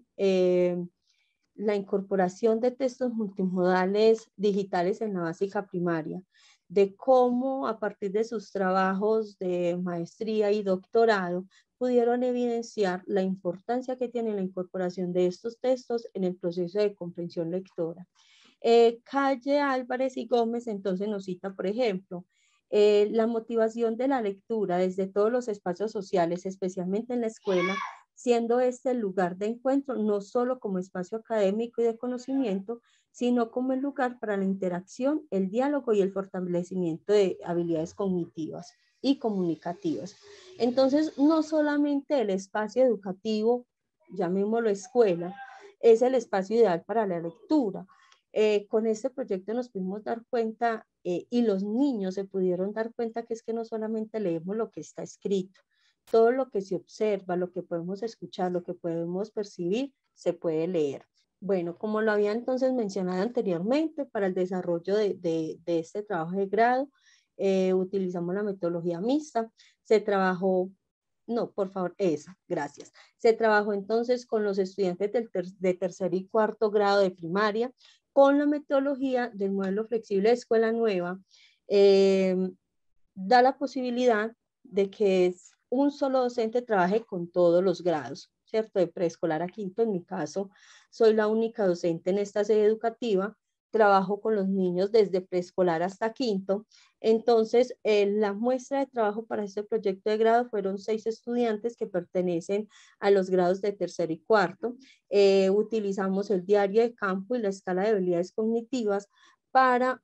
Speaker 3: la incorporación de textos multimodales digitales en la básica primaria, de cómo a partir de sus trabajos de maestría y doctorado pudieron evidenciar la importancia que tiene la incorporación de estos textos en el proceso de comprensión lectora. Calle, Álvarez y Gómez entonces nos cita, por ejemplo, La motivación de la lectura desde todos los espacios sociales, especialmente en la escuela, siendo este el lugar de encuentro, no solo como espacio académico y de conocimiento, sino como el lugar para la interacción, el diálogo y el fortalecimiento de habilidades cognitivas y comunicativas. Entonces, no solamente el espacio educativo, llamémoslo escuela, es el espacio ideal para la lectura. Con este proyecto nos pudimos dar cuenta y los niños se pudieron dar cuenta que es que no solamente leemos lo que está escrito, todo lo que se observa, lo que podemos escuchar, lo que podemos percibir, se puede leer. Bueno, como lo había entonces mencionado anteriormente, para el desarrollo de este trabajo de grado, utilizamos la metodología mixta. Se trabajó, no, por favor, esa, gracias. Se trabajó entonces con los estudiantes de tercer y cuarto grado de primaria, con la metodología del modelo flexible de escuela nueva. Da la posibilidad de que un solo docente trabaje con todos los grados, ¿cierto? De preescolar a quinto, en mi caso, soy la única docente en esta sede educativa, trabajo con los niños desde preescolar hasta quinto. Entonces, la muestra de trabajo para este proyecto de grado fueron 6 estudiantes que pertenecen a los grados de tercero y cuarto. Utilizamos el diario de campo y la escala de habilidades cognitivas para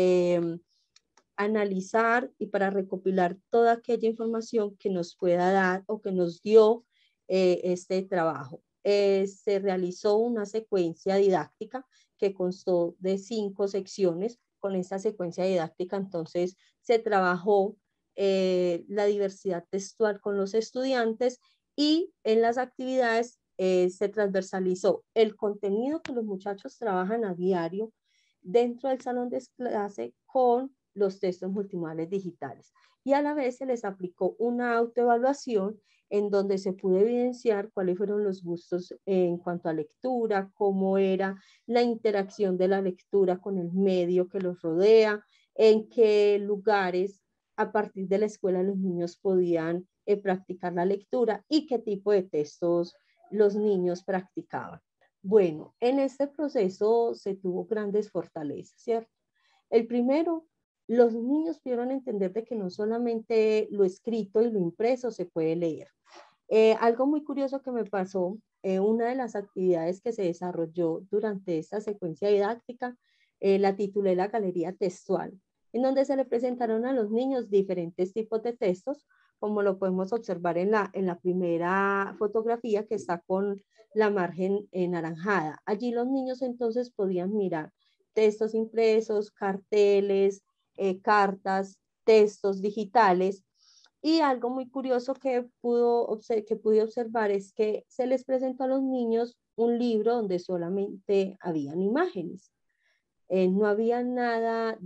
Speaker 3: analizar y para recopilar toda aquella información que nos pueda dar o que nos dio este trabajo. Se realizó una secuencia didáctica que constó de 5 secciones. Con esta secuencia didáctica entonces se trabajó la diversidad textual con los estudiantes y en las actividades se transversalizó el contenido que los muchachos trabajan a diario dentro del salón de clase con los textos multimodales digitales. Y a la vez se les aplicó una autoevaluación en donde se pudo evidenciar cuáles fueron los gustos en cuanto a lectura, cómo era la interacción de la lectura con el medio que los rodea, en qué lugares a partir de la escuela los niños podían practicar la lectura y qué tipo de textos los niños practicaban. Bueno, en este proceso se tuvo grandes fortalezas, ¿cierto? El primero, los niños pudieron entender de que no solamente lo escrito y lo impreso se puede leer. Algo muy curioso que me pasó, una de las actividades que se desarrolló durante esta secuencia didáctica, la titulé La Galería Textual, en donde se le presentaron a los niños diferentes tipos de textos, como lo podemos observar en la primera fotografía que está con la margen anaranjada. Allí los niños entonces podían mirar textos impresos, carteles, cartas, textos digitales. Y algo muy curioso que pude observar es que se les presentó a los niños un libro donde solamente habían imágenes. No había nada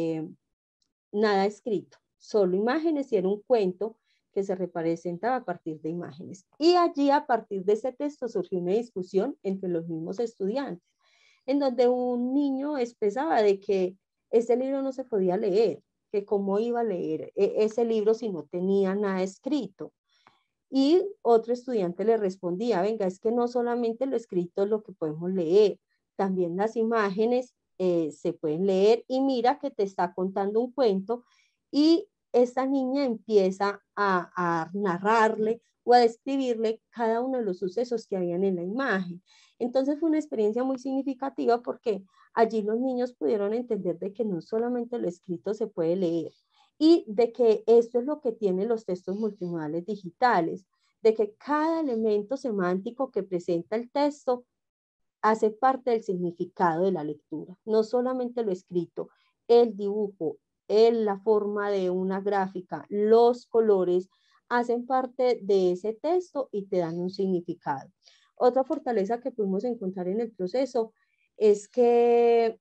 Speaker 3: escrito, solo imágenes y era un cuento que se representaba a partir de imágenes. Y allí a partir de ese texto surgió una discusión entre los mismos estudiantes, en donde un niño expresaba de que ese libro no se podía leer, que cómo iba a leer ese libro si no tenía nada escrito. Y otro estudiante le respondía, venga, es que no solamente lo escrito es lo que podemos leer, también las imágenes se pueden leer y mira que te está contando un cuento y esta niña empieza a narrarle o a describirle cada uno de los sucesos que habían en la imagen. Entonces fue una experiencia muy significativa porque allí los niños pudieron entender de que no solamente lo escrito se puede leer y de que esto es lo que tienen los textos multimodales digitales, de que cada elemento semántico que presenta el texto hace parte del significado de la lectura, no solamente lo escrito, el dibujo, la forma de una gráfica, los colores, hacen parte de ese texto y te dan un significado. Otra fortaleza que pudimos encontrar en el proceso es que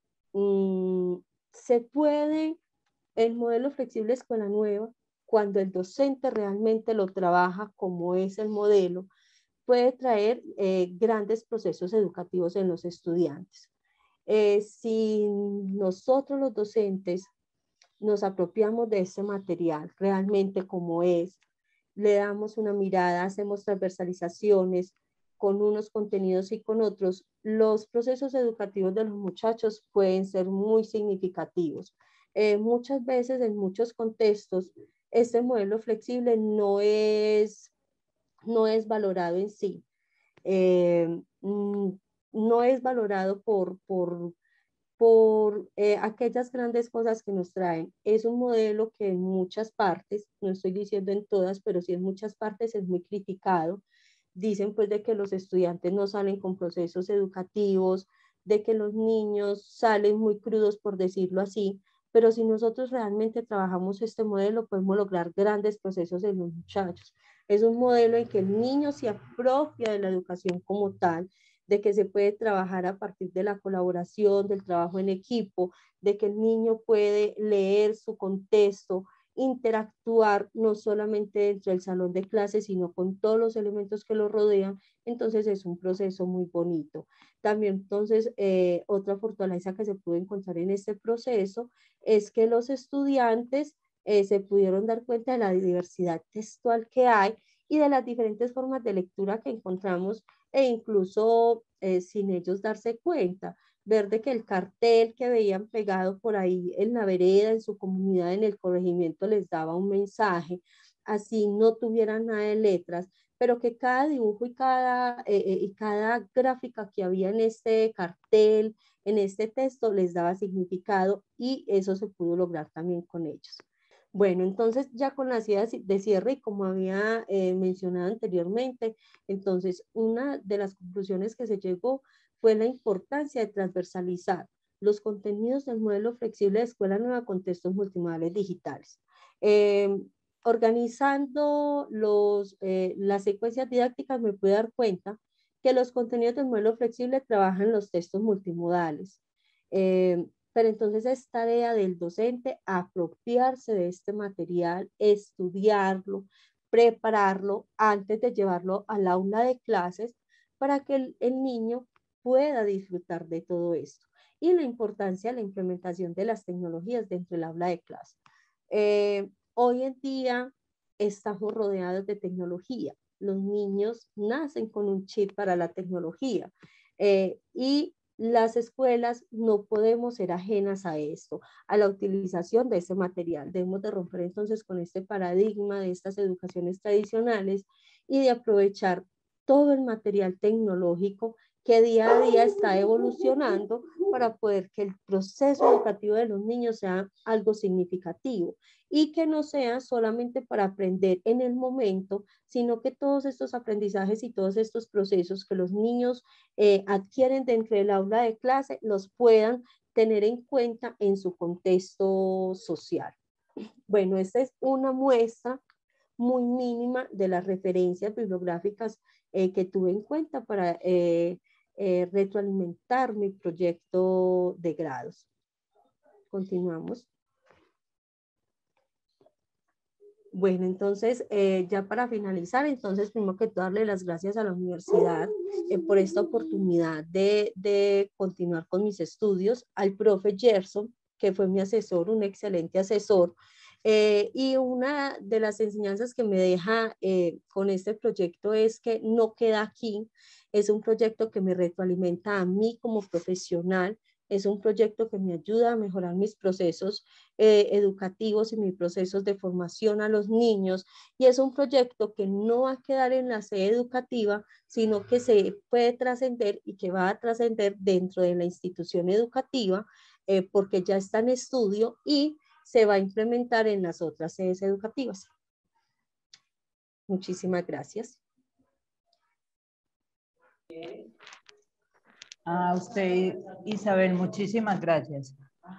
Speaker 3: se puede, el modelo flexible Escuela Nueva, cuando el docente realmente lo trabaja como es el modelo, puede traer grandes procesos educativos en los estudiantes. Si nosotros los docentes nos apropiamos de este material realmente como es, le damos una mirada, hacemos transversalizaciones con unos contenidos y con otros, los procesos educativos de los muchachos pueden ser muy significativos. Muchas veces, en muchos contextos, este modelo flexible no es valorado en sí. No es valorado por aquellas grandes cosas que nos traen. Es un modelo que en muchas partes, no estoy diciendo en todas, pero sí en muchas partes es muy criticado. Dicen pues de que los estudiantes no salen con procesos educativos, de que los niños salen muy crudos, por decirlo así, pero si nosotros realmente trabajamos este modelo, podemos lograr grandes procesos en los muchachos. Es un modelo en que el niño se apropia de la educación como tal, de que se puede trabajar a partir de la colaboración, del trabajo en equipo, de que el niño puede leer su contexto, interactuar no solamente dentro del salón de clases, sino con todos los elementos que lo rodean. Entonces es un proceso muy bonito. También entonces otra fortaleza que se pudo encontrar en este proceso es que los estudiantes se pudieron dar cuenta de la diversidad textual que hay y de las diferentes formas de lectura que encontramos, e incluso sin ellos darse cuenta, ver de que el cartel que veían pegado por ahí en la vereda, en su comunidad, en el corregimiento, les daba un mensaje, así no tuvieran nada de letras, pero que cada dibujo y cada gráfica que había en este cartel, en este texto, les daba significado, y eso se pudo lograr también con ellos. Bueno, entonces ya con las ideas de cierre, y como había mencionado anteriormente, entonces una de las conclusiones que se llegó fue la importancia de transversalizar los contenidos del modelo flexible de Escuela Nueva a contextos multimodales digitales. Organizando las secuencias didácticas, me pude dar cuenta que los contenidos del modelo flexible trabajan los textos multimodales. Pero entonces es tarea del docente apropiarse de este material, estudiarlo, prepararlo antes de llevarlo al aula de clases para que el niño pueda disfrutar de todo esto. Y la importancia de la implementación de las tecnologías dentro del aula de clase. Hoy en día estamos rodeados de tecnología. Los niños nacen con un chip para la tecnología y las escuelas no podemos ser ajenas a esto, a la utilización de ese material. Debemos de romper entonces con este paradigma de estas educaciones tradicionales y de aprovechar todo el material tecnológico que día a día está evolucionando para poder que el proceso educativo de los niños sea algo significativo y que no sea solamente para aprender en el momento, sino que todos estos aprendizajes y todos estos procesos que los niños adquieren dentro del aula de clase los puedan tener en cuenta en su contexto social. Bueno, esta es una muestra muy mínima de las referencias bibliográficas que tuve en cuenta para retroalimentar mi proyecto de grados. Continuamos. Bueno, entonces, ya para finalizar, entonces, primero que todo, darle las gracias a la universidad por esta oportunidad de continuar con mis estudios, al profe Gerson, que fue mi asesor, un excelente asesor, y una de las enseñanzas que me deja con este proyecto es que no queda aquí, es un proyecto que me retroalimenta a mí como profesional, es un proyecto que me ayuda a mejorar mis procesos educativos y mis procesos de formación a los niños, y es un proyecto que no va a quedar en la sede educativa, sino que se puede trascender y que va a trascender dentro de la institución educativa, porque ya está en estudio y se va a implementar en las otras sedes educativas. Muchísimas gracias.
Speaker 1: A usted, Isabel, muchísimas gracias.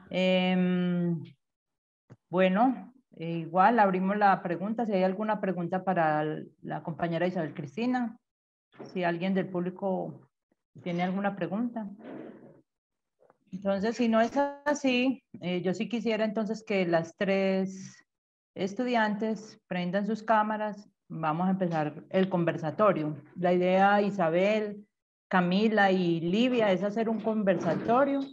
Speaker 1: Bueno, igual abrimos la pregunta. Si hay alguna pregunta para la compañera Isabel Cristina, si alguien del público tiene alguna pregunta. Entonces, si no es así, yo sí quisiera entonces que las tres estudiantes prendan sus cámaras. Vamos a empezar el conversatorio. La idea, Isabel, Camila y Livia, es hacer un conversatorio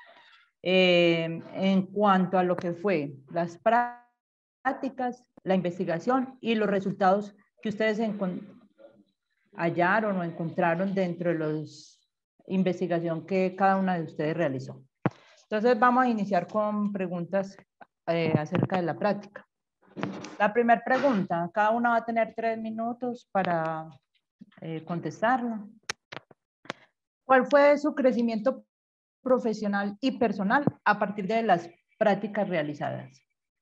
Speaker 1: en cuanto a lo que fue las prácticas, la investigación y los resultados que ustedes hallaron o encontraron dentro de la investigación que cada una de ustedes realizó. Entonces vamos a iniciar con preguntas acerca de la práctica. La primera pregunta, cada una va a tener 3 minutos para contestarla. ¿Cuál fue su crecimiento profesional y personal a partir de las prácticas realizadas?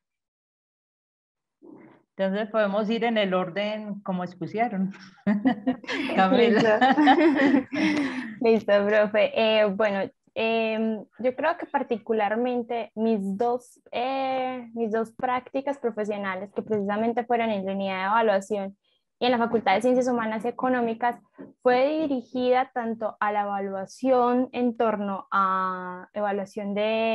Speaker 1: Entonces podemos ir en el orden como expusieron.
Speaker 2: Camila. Listo, profe. Bueno, yo creo que particularmente mis dos prácticas profesionales, que precisamente fueron en la unidad de evaluación y en la Facultad de Ciencias Humanas y Económicas, fue dirigida tanto a la evaluación en torno a evaluación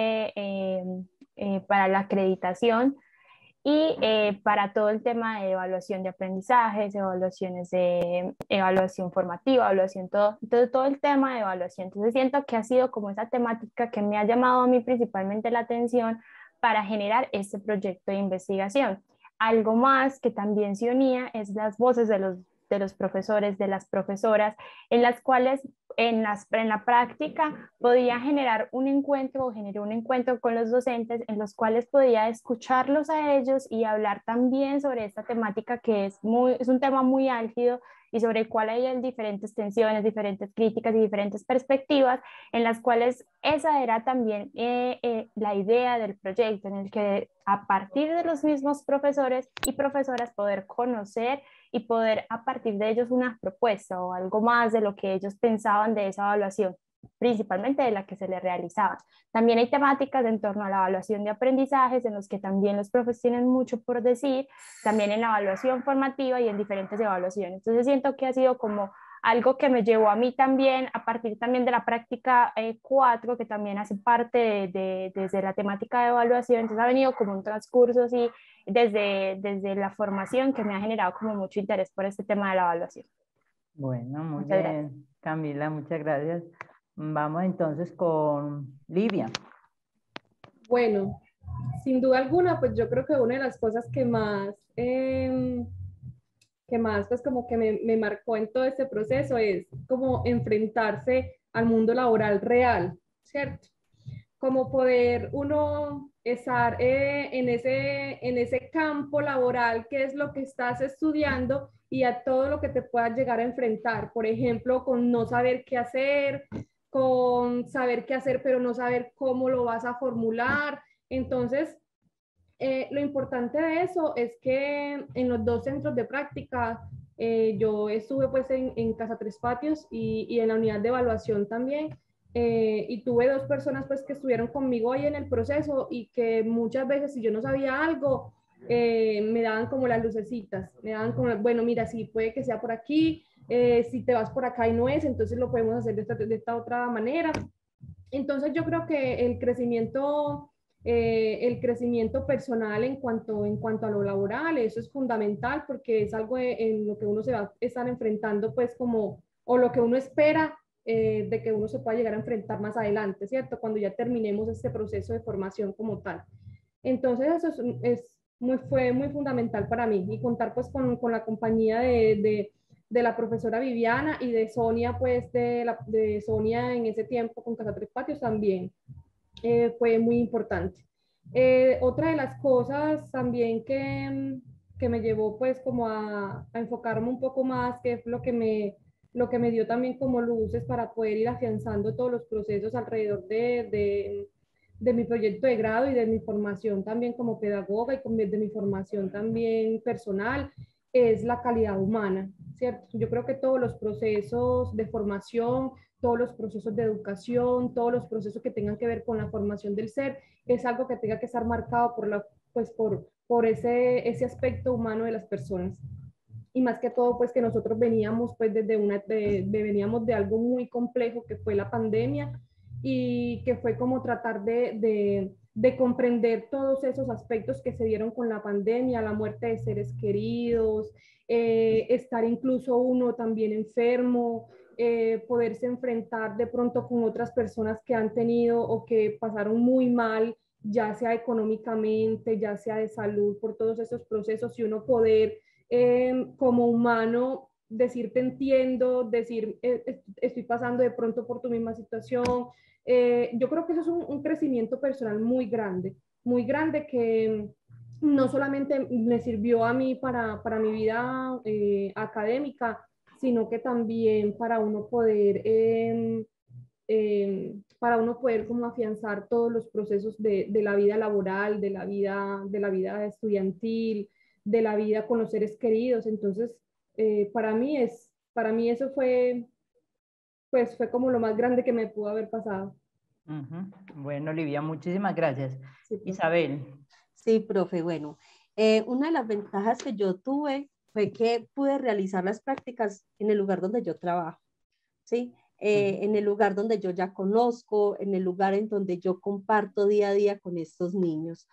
Speaker 2: para la acreditación, y para todo el tema de evaluación de aprendizajes, evaluaciones de evaluación formativa, evaluación, todo el tema de evaluación. Entonces siento que ha sido como esa temática que me ha llamado a mí principalmente la atención para generar este proyecto de investigación. Algo más que también se unía es las voces de los profesores, de las profesoras, en las cuales en la práctica podía generar un encuentro o generé un encuentro con los docentes en los cuales podía escucharlos a ellos y hablar también sobre esta temática que es un tema muy álgido y sobre el cual hay diferentes tensiones, diferentes críticas y diferentes perspectivas, en las cuales esa era también la idea del proyecto, en el que a partir de los mismos profesores y profesoras poder conocer y poder a partir de ellos una propuesta o algo más de lo que ellos pensaban de esa evaluación, principalmente de la que se les realizaba. También hay temáticas en torno a la evaluación de aprendizajes en los que también los profes tienen mucho por decir, también en la evaluación formativa y en diferentes evaluaciones. Entonces siento que ha sido como algo que me llevó a mí también, a partir también de la práctica 4, que también hace parte desde la temática de evaluación. Entonces ha venido como un transcurso así desde la formación que me ha generado como mucho interés por este tema de la evaluación.
Speaker 1: Bueno, muy
Speaker 2: Muchas
Speaker 1: bien,
Speaker 2: gracias.
Speaker 1: Camila, muchas gracias. Vamos entonces con Livia.
Speaker 4: Bueno, sin duda alguna, pues yo creo que una de las cosas que más pues como que me marcó en todo este proceso es como enfrentarse al mundo laboral real, ¿cierto? Como poder uno estar en ese campo laboral, que es lo que estás estudiando y a todo lo que te puedas llegar a enfrentar. Por ejemplo, con no saber qué hacer, con saber qué hacer, pero no saber cómo lo vas a formular. Entonces, lo importante de eso es que en los 2 centros de práctica, yo estuve pues en Casa Tres Patios y en la unidad de evaluación también, y tuve 2 personas pues que estuvieron conmigo ahí en el proceso y que muchas veces si yo no sabía algo, me daban como las lucecitas, me daban como, bueno, mira, sí, puede que sea por aquí, si te vas por acá y no es, entonces lo podemos hacer de esta otra manera. Entonces yo creo que el crecimiento personal en cuanto a lo laboral, eso es fundamental porque es algo en lo que uno se va a estar enfrentando, pues como, o lo que uno espera de que uno se pueda llegar a enfrentar más adelante, ¿cierto? Cuando ya terminemos este proceso de formación como tal. Entonces eso fue muy fundamental para mí y contar pues con la compañía de la profesora Viviana y de Sonia, pues de Sonia en ese tiempo con Casa Tres Patios también fue muy importante. Otra de las cosas también que me llevó pues como a enfocarme un poco más, que es lo que me dio también como luces para poder ir afianzando todos los procesos alrededor de mi proyecto de grado y de mi formación también como pedagoga y de mi formación también personal, es la calidad humana, ¿cierto? Yo creo que todos los procesos de formación, todos los procesos de educación, todos los procesos que tengan que ver con la formación del ser, es algo que tenga que estar marcado por ese aspecto humano de las personas. Y más que todo, pues que nosotros veníamos pues veníamos de algo muy complejo que fue la pandemia y que fue como tratar de comprender todos esos aspectos que se dieron con la pandemia, la muerte de seres queridos, estar incluso uno también enfermo, poderse enfrentar de pronto con otras personas que han tenido o que pasaron muy mal, ya sea económicamente, ya sea de salud, por todos esos procesos y uno poder como humano decir te entiendo, decir estoy pasando de pronto por tu misma situación, Yo creo que eso es un crecimiento personal muy grande que no solamente me sirvió a mí para mi vida académica, sino que también para uno poder como afianzar todos los procesos de la vida laboral, de la vida estudiantil, de la vida con los seres queridos. Entonces, para mí eso fue, pues, fue como lo más grande que me pudo haber pasado.
Speaker 1: Ujú. Bueno, Olivia, muchísimas gracias.
Speaker 4: Sí, profe.
Speaker 1: Isabel.
Speaker 3: Sí, profe, bueno, una de las ventajas que yo tuve fue que pude realizar las prácticas en el lugar donde yo trabajo, ¿sí? En el lugar donde yo ya conozco, en el lugar en donde yo comparto día a día con estos niños.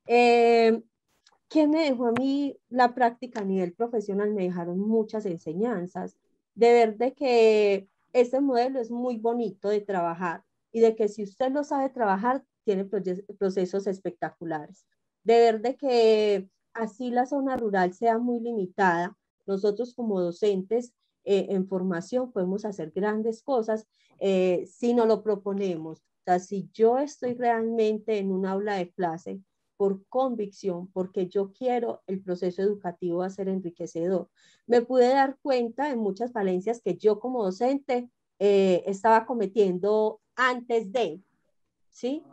Speaker 3: ¿Qué me dejó a mí la práctica a nivel profesional? Me dejaron muchas enseñanzas, de ver de que este modelo es muy bonito de trabajar y de que si usted lo sabe trabajar, tiene procesos espectaculares. De ver de que así la zona rural sea muy limitada, nosotros como docentes en formación podemos hacer grandes cosas si nos lo proponemos. O sea, si yo estoy realmente en un aula de clase, por convicción, porque yo quiero el proceso educativo a ser enriquecedor. Me pude dar cuenta de muchas falencias que yo como docente estaba cometiendo antes de, ¿sí?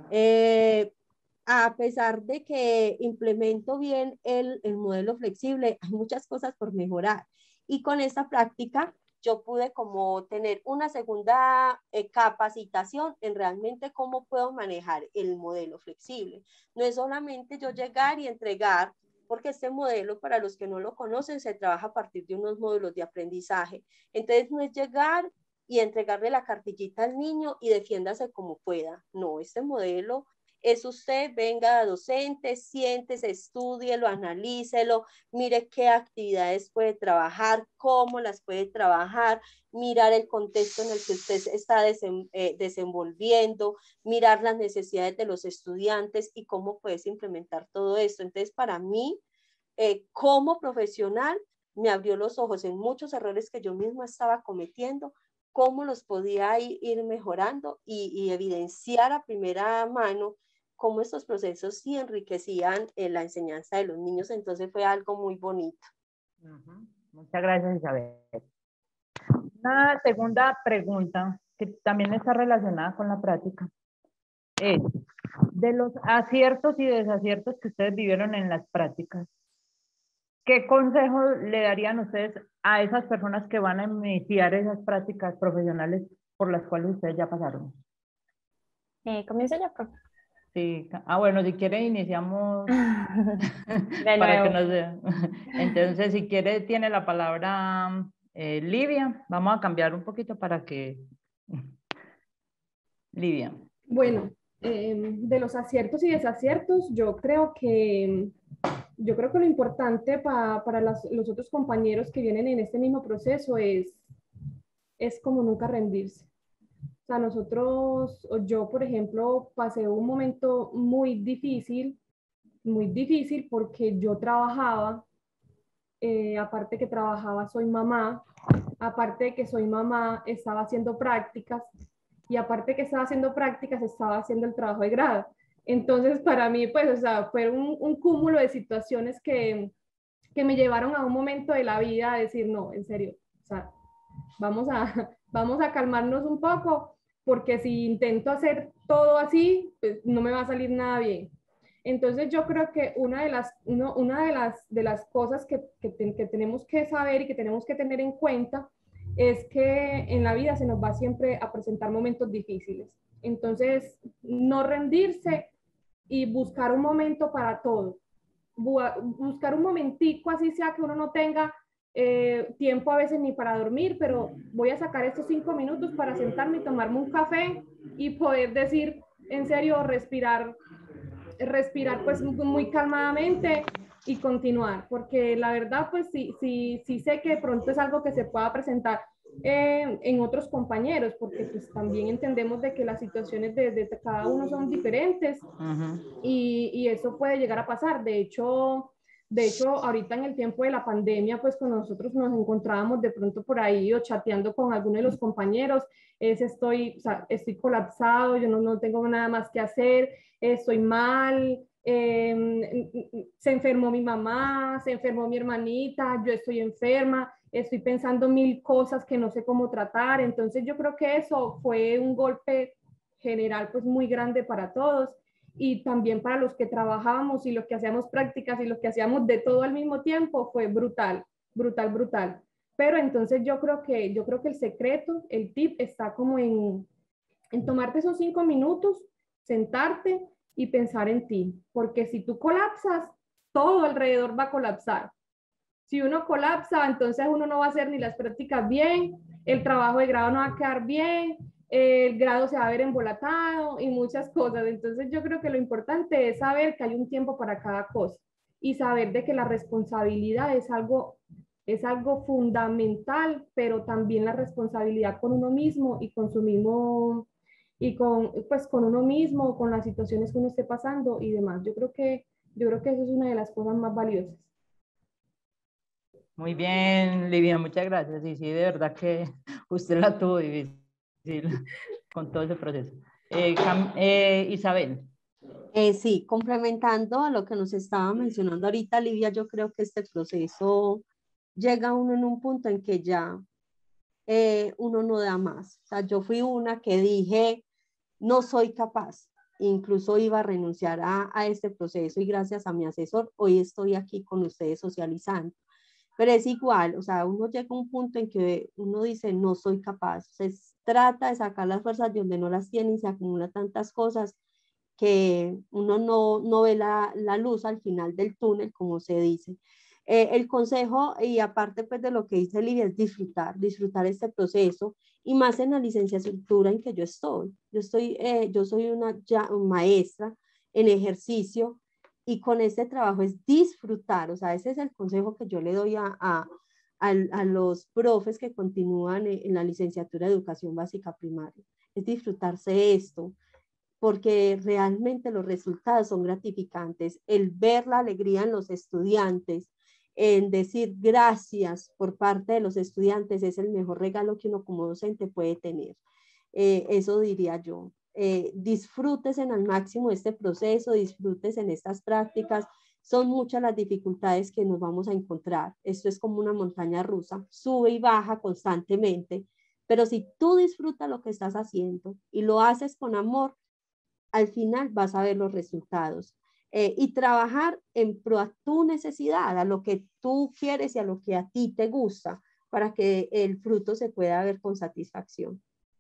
Speaker 3: A pesar de que implemento bien el modelo flexible, hay muchas cosas por mejorar. Y con esta práctica yo pude como tener una segunda capacitación en realmente cómo puedo manejar el modelo flexible. No es solamente yo llegar y entregar, porque este modelo, para los que no lo conocen, se trabaja a partir de unos módulos de aprendizaje. Entonces no es llegar y entregarle la cartillita al niño y defiéndase como pueda. No, este modelo es usted, venga docente, siéntese, estúdielo, analícelo, mire qué actividades puede trabajar, cómo las puede trabajar, mirar el contexto en el que usted está desenvolviendo, mirar las necesidades de los estudiantes y cómo puedes implementar todo esto. Entonces, para mí, como profesional, me abrió los ojos en muchos errores que yo misma estaba cometiendo, cómo los podía ir mejorando y evidenciar a primera mano cómo estos procesos sí enriquecían la enseñanza de los niños. Entonces fue algo muy bonito.
Speaker 1: Muchas gracias, Isabel. Una segunda pregunta que también está relacionada con la práctica es, de los aciertos y desaciertos que ustedes vivieron en las prácticas, ¿qué consejo le darían ustedes a esas personas que van a iniciar esas prácticas profesionales por las cuales ustedes ya pasaron?
Speaker 2: Comienzo yo, profe.
Speaker 1: Sí. Bueno, si quiere iniciamos
Speaker 2: De
Speaker 1: para que
Speaker 2: nuevo.
Speaker 1: nos dé. Entonces, si quiere, tiene la palabra Livia. Vamos a cambiar un poquito para que... Livia.
Speaker 4: Bueno, de los aciertos y desaciertos, yo creo que lo importante para los otros compañeros que vienen en este mismo proceso es como nunca rendirse. O sea, yo, por ejemplo, pasé un momento muy difícil porque yo trabajaba, aparte que trabajaba, soy mamá, aparte de que soy mamá, estaba haciendo prácticas y aparte que estaba haciendo prácticas, estaba haciendo el trabajo de grado. Entonces, para mí, pues, o sea, fue un cúmulo de situaciones que me llevaron a un momento de la vida a decir, no, en serio, o sea, vamos a calmarnos un poco, porque si intento hacer todo así, pues no me va a salir nada bien. Entonces yo creo que una de las cosas que tenemos que saber y que tenemos que tener en cuenta es que en la vida se nos va siempre a presentar momentos difíciles. Entonces, no rendirse y buscar un momento para todo. Buscar un momentico, así sea que uno no tenga tiempo a veces ni para dormir, pero voy a sacar estos 5 minutos para sentarme y tomarme un café y poder decir, en serio, respirar pues muy calmadamente y continuar, porque la verdad pues sí sé que de pronto es algo que se pueda presentar en otros compañeros, porque pues también entendemos de que las situaciones de cada uno son diferentes y eso puede llegar a pasar. De hecho, De hecho, ahorita en el tiempo de la pandemia, pues cuando nosotros nos encontrábamos de pronto por ahí o chateando con alguno de los compañeros, o sea, estoy colapsado, yo no tengo nada más que hacer, estoy mal, se enfermó mi mamá, se enfermó mi hermanita, yo estoy enferma, estoy pensando mil cosas que no sé cómo tratar. Entonces yo creo que eso fue un golpe general pues muy grande para todos y también para los que trabajábamos y los que hacíamos prácticas y los que hacíamos de todo al mismo tiempo fue brutal, brutal, brutal. Pero entonces yo creo que el secreto, el tip está como en tomarte esos 5 minutos, sentarte y pensar en ti, porque si tú colapsas, todo alrededor va a colapsar. Si uno colapsa, entonces uno no va a hacer ni las prácticas bien, el trabajo de grado no va a quedar bien, el grado se va a ver embolatado y muchas cosas. Entonces yo creo que lo importante es saber que hay un tiempo para cada cosa y saber de que la responsabilidad es algo fundamental, pero también la responsabilidad con uno mismo y con su mismo, y con, pues, con uno mismo, con las situaciones que uno esté pasando y demás. Yo creo que eso es una de las cosas más valiosas.
Speaker 1: Muy bien, Livia, muchas gracias. Y sí, de verdad que usted la tuvo difícil con todo ese proceso. Isabel.
Speaker 3: Sí, complementando a lo que nos estaba mencionando ahorita, Livia, yo creo que este proceso llega uno en un punto en que ya uno no da más. O sea, yo fui una que dije, no soy capaz, incluso iba a renunciar a este proceso y gracias a mi asesor, hoy estoy aquí con ustedes socializando. Pero es igual, o sea, uno llega a un punto en que uno dice, no soy capaz. Se trata de sacar las fuerzas de donde no las tiene y se acumulan tantas cosas que uno no ve la luz al final del túnel, como se dice. El consejo, y aparte pues de lo que dice Livia, es disfrutar este proceso, y más en la licenciatura en que yo estoy. Yo soy una maestra en ejercicio, y con este trabajo es disfrutar, o sea, ese es el consejo que yo le doy a los profes que continúan en la licenciatura de educación básica primaria, es disfrutarse esto, porque realmente los resultados son gratificantes. El ver la alegría en los estudiantes, en decir gracias por parte de los estudiantes, es el mejor regalo que uno como docente puede tener. Eso diría yo. Disfrutes en al máximo este proceso, disfrutes en estas prácticas. Son muchas las dificultades que nos vamos a encontrar. Esto es como una montaña rusa, sube y baja constantemente, pero si tú disfrutas lo que estás haciendo y lo haces con amor, al final vas a ver los resultados. Y trabajar en pro a tu necesidad, a lo que tú quieres y a lo que a ti te gusta, para que el fruto se pueda ver con satisfacción.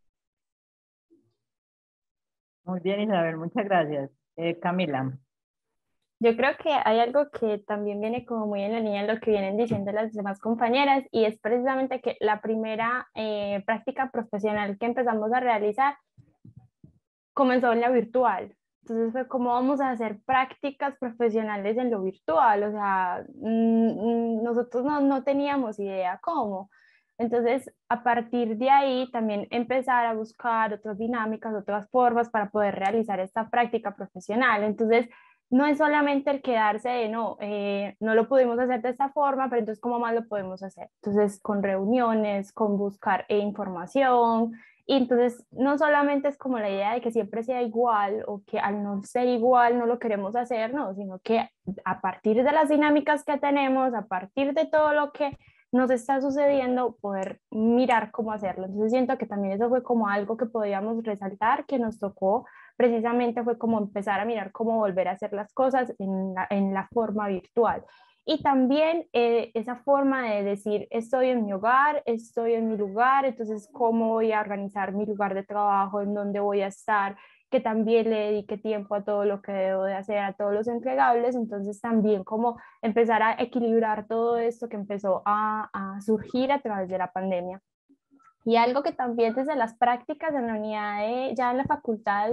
Speaker 1: Muy bien, Isabel, muchas gracias. Camila.
Speaker 2: Yo creo que hay algo que también viene como muy en la línea de lo que vienen diciendo las demás compañeras, y es precisamente que la primera práctica profesional que empezamos a realizar comenzó en la virtual. Entonces fue como vamos a hacer prácticas profesionales en lo virtual, o sea, nosotros no teníamos idea cómo. Entonces, a partir de ahí, también empezar a buscar otras dinámicas, otras formas para poder realizar esta práctica profesional. Entonces, no es solamente el quedarse de no lo pudimos hacer de esta forma, pero entonces, ¿cómo más lo podemos hacer? Entonces, con reuniones, con buscar información, y entonces no solamente es como la idea de que siempre sea igual o que al no ser igual no lo queremos hacer, no, sino que a partir de las dinámicas que tenemos, a partir de todo lo que nos está sucediendo, poder mirar cómo hacerlo. Entonces siento que también eso fue como algo que podíamos resaltar, que nos tocó precisamente fue como empezar a mirar cómo volver a hacer las cosas en la forma virtual. Y también esa forma de decir, estoy en mi hogar, estoy en mi lugar, entonces cómo voy a organizar mi lugar de trabajo, en dónde voy a estar, que también le dedique tiempo a todo lo que debo de hacer, a todos los entregables, entonces también como empezar a equilibrar todo esto que empezó a surgir a través de la pandemia. Y algo que también desde las prácticas en la unidad ya en la facultad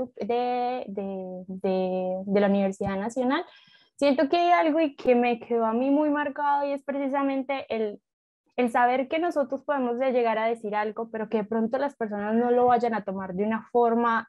Speaker 2: de la Universidad Nacional, siento que hay algo y que me quedó a mí muy marcado, y es precisamente el saber que nosotros podemos llegar a decir algo, pero que de pronto las personas no lo vayan a tomar de una forma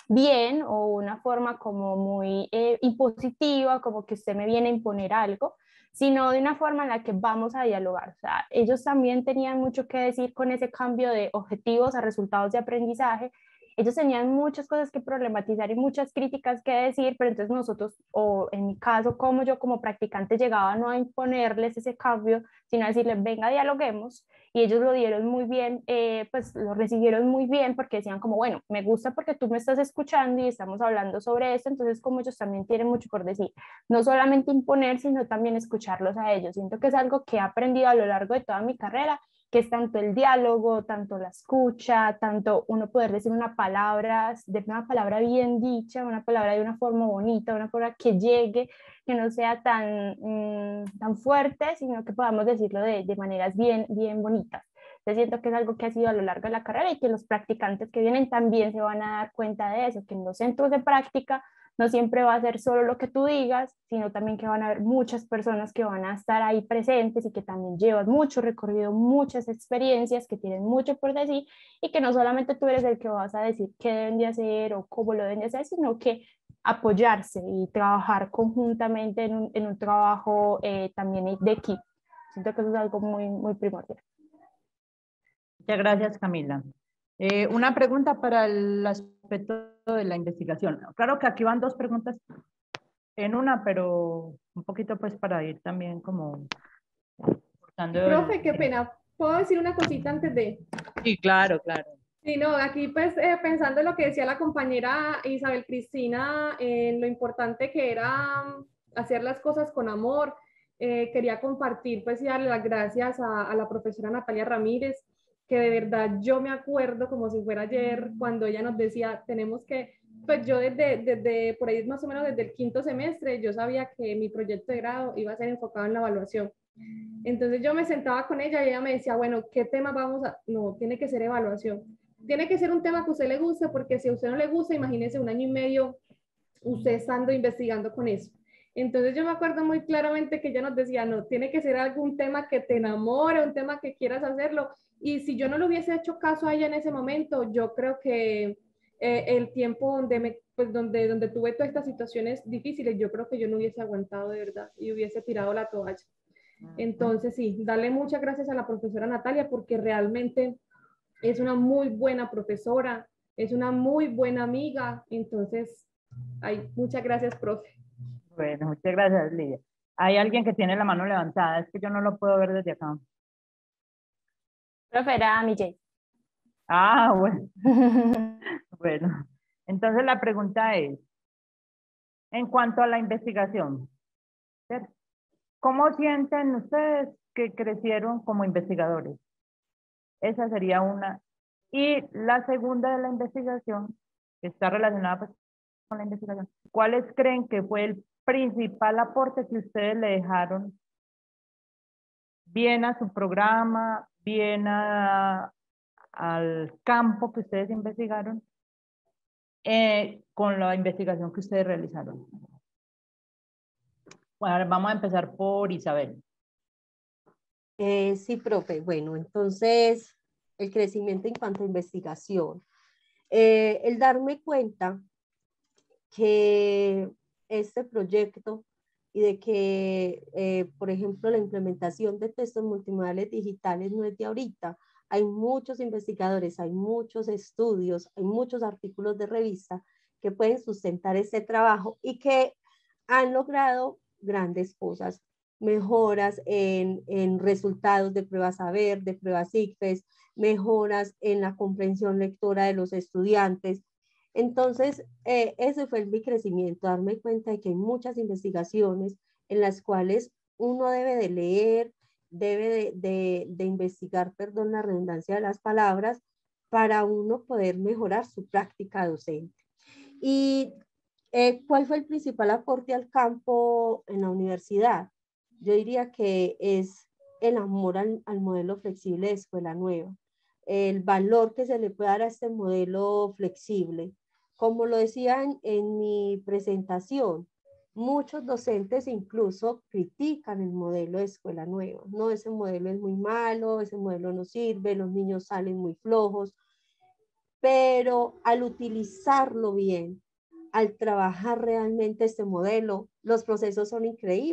Speaker 2: bien o una forma como muy impositiva, como que usted me viene a imponer algo, sino de una forma en la que vamos a dialogar. O sea, ellos también tenían mucho que decir con ese cambio de objetivos a resultados de aprendizaje. Ellos tenían muchas cosas que problematizar y muchas críticas que decir, pero entonces nosotros, o en mi caso, como yo como practicante, llegaba no a imponerles ese cambio, sino a decirles, venga, dialoguemos, y ellos lo dieron muy bien, pues lo recibieron muy bien porque decían como, bueno, me gusta porque tú me estás escuchando y estamos hablando sobre esto, entonces como ellos también tienen mucho por decir, no solamente imponer, sino también escucharlos a ellos. Siento que es algo que he aprendido a lo largo de toda mi carrera, que es tanto el diálogo, tanto la escucha, tanto uno poder decir una palabra, de una palabra bien dicha, una palabra de una forma bonita, una palabra que llegue, que no sea tan fuerte, sino que podamos decirlo de maneras bien bonitas. Yo siento que es algo que ha sido a lo largo de la carrera y que los practicantes que vienen también se van a dar cuenta de eso, que en los centros de práctica no siempre va a ser solo lo que tú digas, sino también que van a haber muchas personas que van a estar ahí presentes y que también llevan mucho recorrido, muchas experiencias, que tienen mucho por decir y que no solamente tú eres el que vas a decir qué deben de hacer o cómo lo deben de hacer, sino que apoyarse y trabajar conjuntamente en un trabajo también de equipo. Siento que eso es algo muy primordial.
Speaker 1: Muchas gracias, Camila. Una pregunta para el aspecto de la investigación. Claro que aquí van dos preguntas en una, pero un poquito pues para ir también como...
Speaker 4: Profe, qué pena. ¿Puedo decir una cosita antes de...?
Speaker 1: Sí, claro, claro.
Speaker 4: Sí, no, aquí pues pensando en lo que decía la compañera Isabel Cristina, en lo importante que era hacer las cosas con amor, quería compartir pues y darle las gracias a la profesora Natalia Ramírez, que de verdad yo me acuerdo como si fuera ayer cuando ella nos decía, tenemos que, pues yo desde por ahí más o menos desde el quinto semestre, yo sabía que mi proyecto de grado iba a ser enfocado en la evaluación. Entonces yo me sentaba con ella y ella me decía, bueno, ¿qué tema vamos a...? No, tiene que ser evaluación. Tiene que ser un tema que a usted le guste, porque si a usted no le gusta, imagínese un año y medio usted estando investigando con eso. Entonces yo me acuerdo muy claramente que ella nos decía, no, tiene que ser algún tema que te enamore, un tema que quieras hacerlo. Y si yo no le hubiese hecho caso a ella en ese momento, yo creo que el tiempo donde tuve todas estas situaciones difíciles, yo creo que yo no hubiese aguantado de verdad y hubiese tirado la toalla. Entonces sí, darle muchas gracias a la profesora Natalia porque realmente es una muy buena profesora, es una muy buena amiga. Entonces, muchas gracias, profe.
Speaker 1: Bueno, muchas gracias, Lidia. Hay alguien que tiene la mano levantada, es que yo no lo puedo ver desde acá.
Speaker 2: Profe, era mi Jay.
Speaker 1: Ah, bueno. Bueno, entonces la pregunta es, en cuanto a la investigación, ¿cierto? ¿Cómo sienten ustedes que crecieron como investigadores? Esa sería una. Y la segunda de la investigación, que está relacionada pues, con la investigación, ¿cuáles creen que fue el principal aporte que ustedes le dejaron bien a su programa, bien al campo que ustedes investigaron, con la investigación que ustedes realizaron? Bueno, vamos a empezar por Isabel.
Speaker 3: Sí, profe. Bueno, entonces, el crecimiento en cuanto a investigación. El darme cuenta que este proyecto y de que, por ejemplo, la implementación de textos multimodales digitales no es de ahorita. Hay muchos investigadores, hay muchos estudios, hay muchos artículos de revista que pueden sustentar este trabajo y que han logrado grandes cosas, mejoras en resultados de pruebas saber, de pruebas ICFES, mejoras en la comprensión lectora de los estudiantes. Entonces, ese fue mi crecimiento, darme cuenta de que hay muchas investigaciones en las cuales uno debe de leer, debe de investigar, perdón, la redundancia de las palabras, para uno poder mejorar su práctica docente. Y ¿cuál fue el principal aporte al campo en la universidad? Yo diría que es el amor al modelo flexible de Escuela Nueva, el valor que se le puede dar a este modelo flexible. Como lo decían en mi presentación, muchos docentes incluso critican el modelo de Escuela Nueva. No, ese modelo es muy malo, ese modelo no sirve, los niños salen muy flojos, pero al utilizarlo bien, al trabajar realmente este modelo, los procesos son increíbles.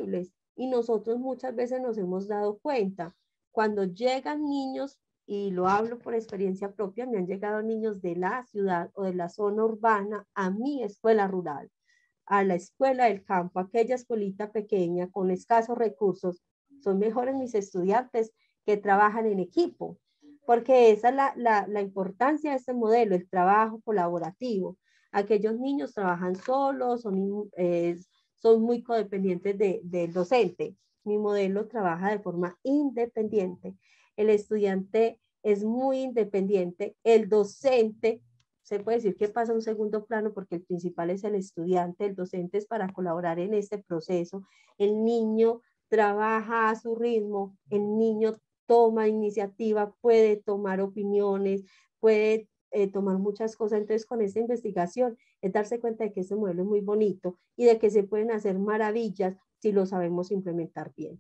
Speaker 3: y nosotros muchas veces nos hemos dado cuenta, cuando llegan niños, y lo hablo por experiencia propia, me han llegado niños de la ciudad o de la zona urbana a mi escuela rural, a la escuela del campo, aquella escuelita pequeña con escasos recursos, son mejores mis estudiantes que trabajan en equipo, porque esa es la importancia de este modelo, el trabajo colaborativo. Aquellos niños trabajan solos, son muy codependientes del docente. Mi modelo trabaja de forma independiente. El estudiante es muy independiente. El docente, se puede decir que pasa a un segundo plano porque el principal es el estudiante, el docente es para colaborar en este proceso. El niño trabaja a su ritmo, el niño toma iniciativa, puede tomar opiniones, puede tomar muchas cosas. Entonces, con esta investigación es darse cuenta de que este modelo es muy bonito y de que se pueden hacer maravillas si lo sabemos implementar bien.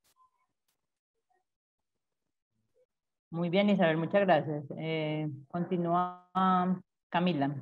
Speaker 1: Muy bien, Isabel, muchas gracias. Continúa Camila.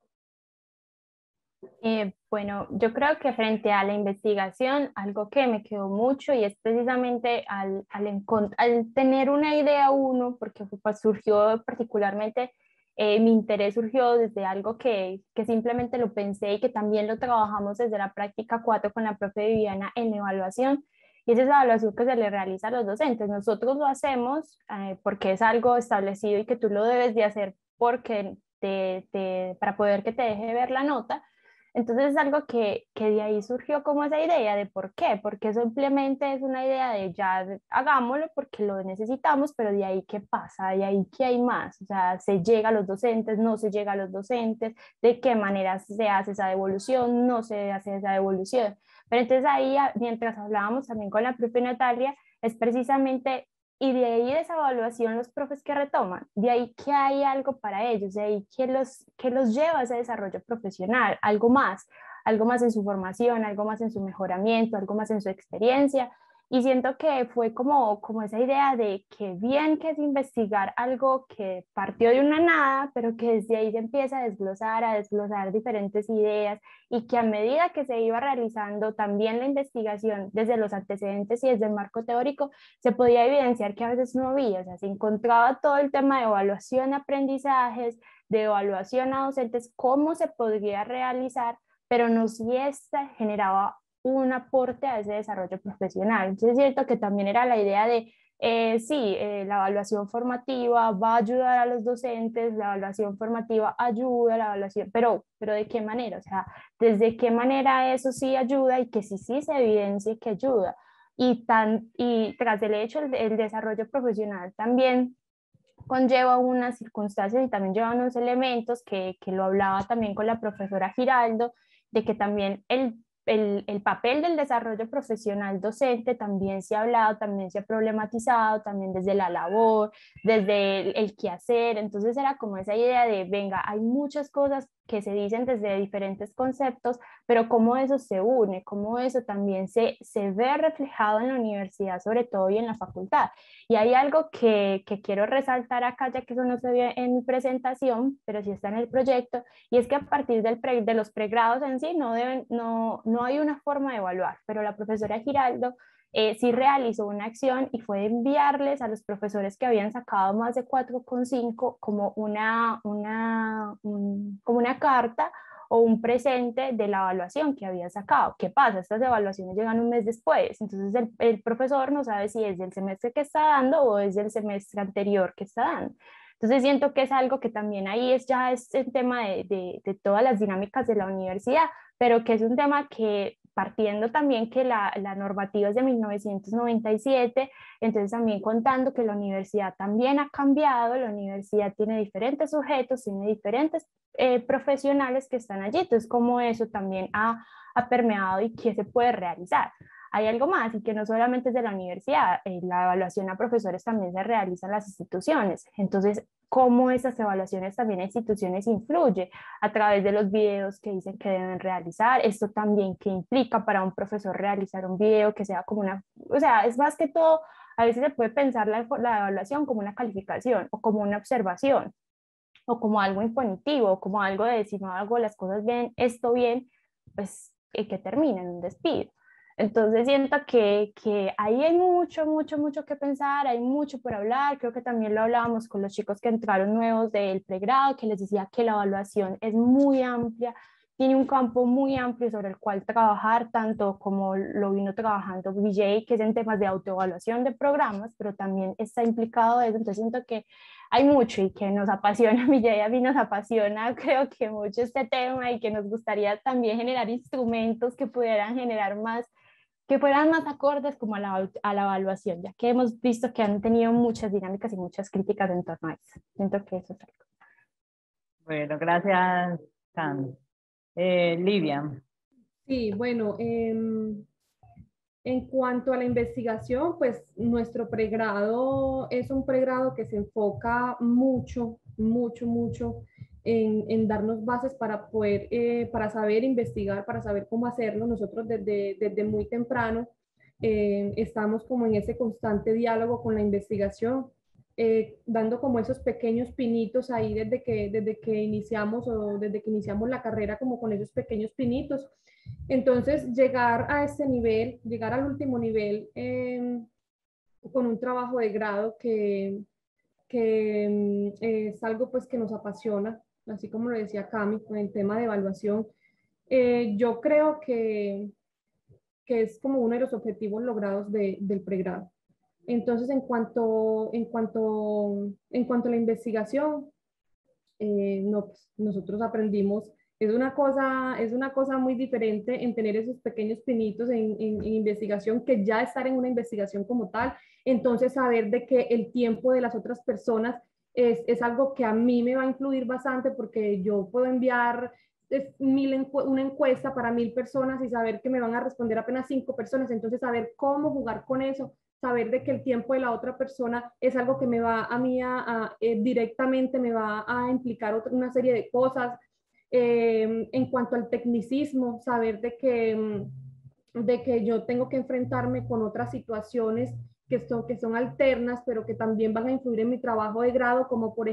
Speaker 2: Bueno, yo creo que frente a la investigación, algo que me quedó mucho y es precisamente al tener una idea uno, porque pues, surgió particularmente, mi interés surgió desde algo que simplemente lo pensé y que también lo trabajamos desde la práctica 4 con la profe Viviana en evaluación, y esa evaluación que se le realiza a los docentes. Nosotros lo hacemos porque es algo establecido y que tú lo debes de hacer porque para poder que te deje ver la nota. Entonces es algo que de ahí surgió como esa idea de por qué, porque simplemente es una idea de ya hagámoslo porque lo necesitamos, pero de ahí qué pasa, de ahí qué hay más, o sea, se llega a los docentes, no se llega a los docentes, de qué manera se hace esa devolución, no se hace esa devolución. Pero entonces ahí, mientras hablábamos también con la propia Natalia, es precisamente y de ahí de esa evaluación los profes que retoman, de ahí que hay algo para ellos, de ahí que los lleva a ese desarrollo profesional, algo más en su formación, algo más en su mejoramiento, algo más en su experiencia. Y siento que fue como esa idea de que bien que es investigar algo que partió de una nada, pero que desde ahí se empieza a desglosar diferentes ideas y que a medida que se iba realizando también la investigación desde los antecedentes y desde el marco teórico, se podía evidenciar que a veces no había, o sea, se encontraba todo el tema de evaluación a aprendizajes, de evaluación a docentes, cómo se podría realizar, pero no si esta generaba un aporte a ese desarrollo profesional. Entonces es cierto que también era la idea de, la evaluación formativa va a ayudar a los docentes, la evaluación formativa ayuda, la evaluación, pero ¿de qué manera? O sea, ¿desde qué manera eso sí ayuda y que sí se evidencie que ayuda? Y tras el hecho, el desarrollo profesional también conlleva unas circunstancias y también lleva unos elementos que lo hablaba también con la profesora Giraldo, de que también el papel del desarrollo profesional docente también se ha hablado, también se ha problematizado, también desde la labor, desde el quehacer. Entonces era como esa idea de, venga, hay muchas cosas que se dicen desde diferentes conceptos, pero cómo eso se une, cómo eso también se ve reflejado en la universidad, sobre todo y en la facultad. Y hay algo que quiero resaltar acá, ya que eso no se ve en mi presentación, pero sí está en el proyecto, y es que a partir de los pregrados en sí no hay una forma de evaluar, pero la profesora Giraldo sí realizó una acción y fue enviarles a los profesores que habían sacado más de 4,5 como como una carta o un presente de la evaluación que había sacado. ¿Qué pasa? Estas evaluaciones llegan un mes después, entonces el profesor no sabe si es del semestre que está dando o es del semestre anterior que está dando. Entonces siento que es algo que también ahí ya es el tema de todas las dinámicas de la universidad, pero que es un tema que partiendo también que la normativa es de 1997, entonces también contando que la universidad también ha cambiado, la universidad tiene diferentes sujetos, tiene diferentes profesionales que están allí, entonces cómo eso también ha permeado y qué se puede realizar. Hay algo más y que no solamente es de la universidad, la evaluación a profesores también se realiza en las instituciones, entonces cómo esas evaluaciones también a instituciones influye a través de los videos que dicen que deben realizar, esto también que implica para un profesor realizar un video que sea como o sea, es más que todo, a veces se puede pensar la evaluación como una calificación o como una observación o como algo imponitivo, o como algo de si no hago las cosas bien, esto bien, pues que termina en un despido. Entonces siento que ahí hay mucho, mucho, mucho que pensar, hay mucho por hablar. Creo que también lo hablábamos con los chicos que entraron nuevos del pregrado, que les decía que la evaluación es muy amplia, tiene un campo muy amplio sobre el cual trabajar, tanto como lo vino trabajando Vijay, que es en temas de autoevaluación de programas, pero también está implicado eso. Entonces siento que hay mucho y que nos apasiona, Vijay, a mí nos apasiona, creo que mucho este tema, y que nos gustaría también generar instrumentos que pudieran generar más, que fueran más acordes como a la evaluación, ya que hemos visto que han tenido muchas dinámicas y muchas críticas en torno a eso. Siento que eso es algo.
Speaker 1: Bueno, gracias, Cam. Livia.
Speaker 4: Sí, bueno, en cuanto a la investigación, pues nuestro pregrado es un pregrado que se enfoca mucho, mucho, mucho en darnos bases para poder, para saber investigar, para saber cómo hacerlo. Nosotros desde muy temprano estamos como en ese constante diálogo con la investigación, dando como esos pequeños pinitos ahí desde que iniciamos o desde que iniciamos la carrera, como con esos pequeños pinitos. Entonces, llegar a ese nivel, llegar al último nivel con un trabajo de grado que es algo pues que nos apasiona, así como lo decía Cami, con el tema de evaluación, yo creo que es como uno de los objetivos logrados del pregrado. Entonces, en cuanto a la investigación, no, pues, nosotros aprendimos, es una cosa muy diferente en tener esos pequeños pinitos en investigación, que ya estar en una investigación como tal. Entonces, saber de que el tiempo de las otras personas es algo que a mí me va a influir bastante, porque yo puedo enviar una encuesta para 1000 personas y saber que me van a responder apenas 5 personas. Entonces, saber cómo jugar con eso, saber de que el tiempo de la otra persona es algo que me va a mí directamente me va a implicar una serie de cosas. En cuanto al tecnicismo, saber de que yo tengo que enfrentarme con otras situaciones que son alternas, pero que también van a influir en mi trabajo de grado,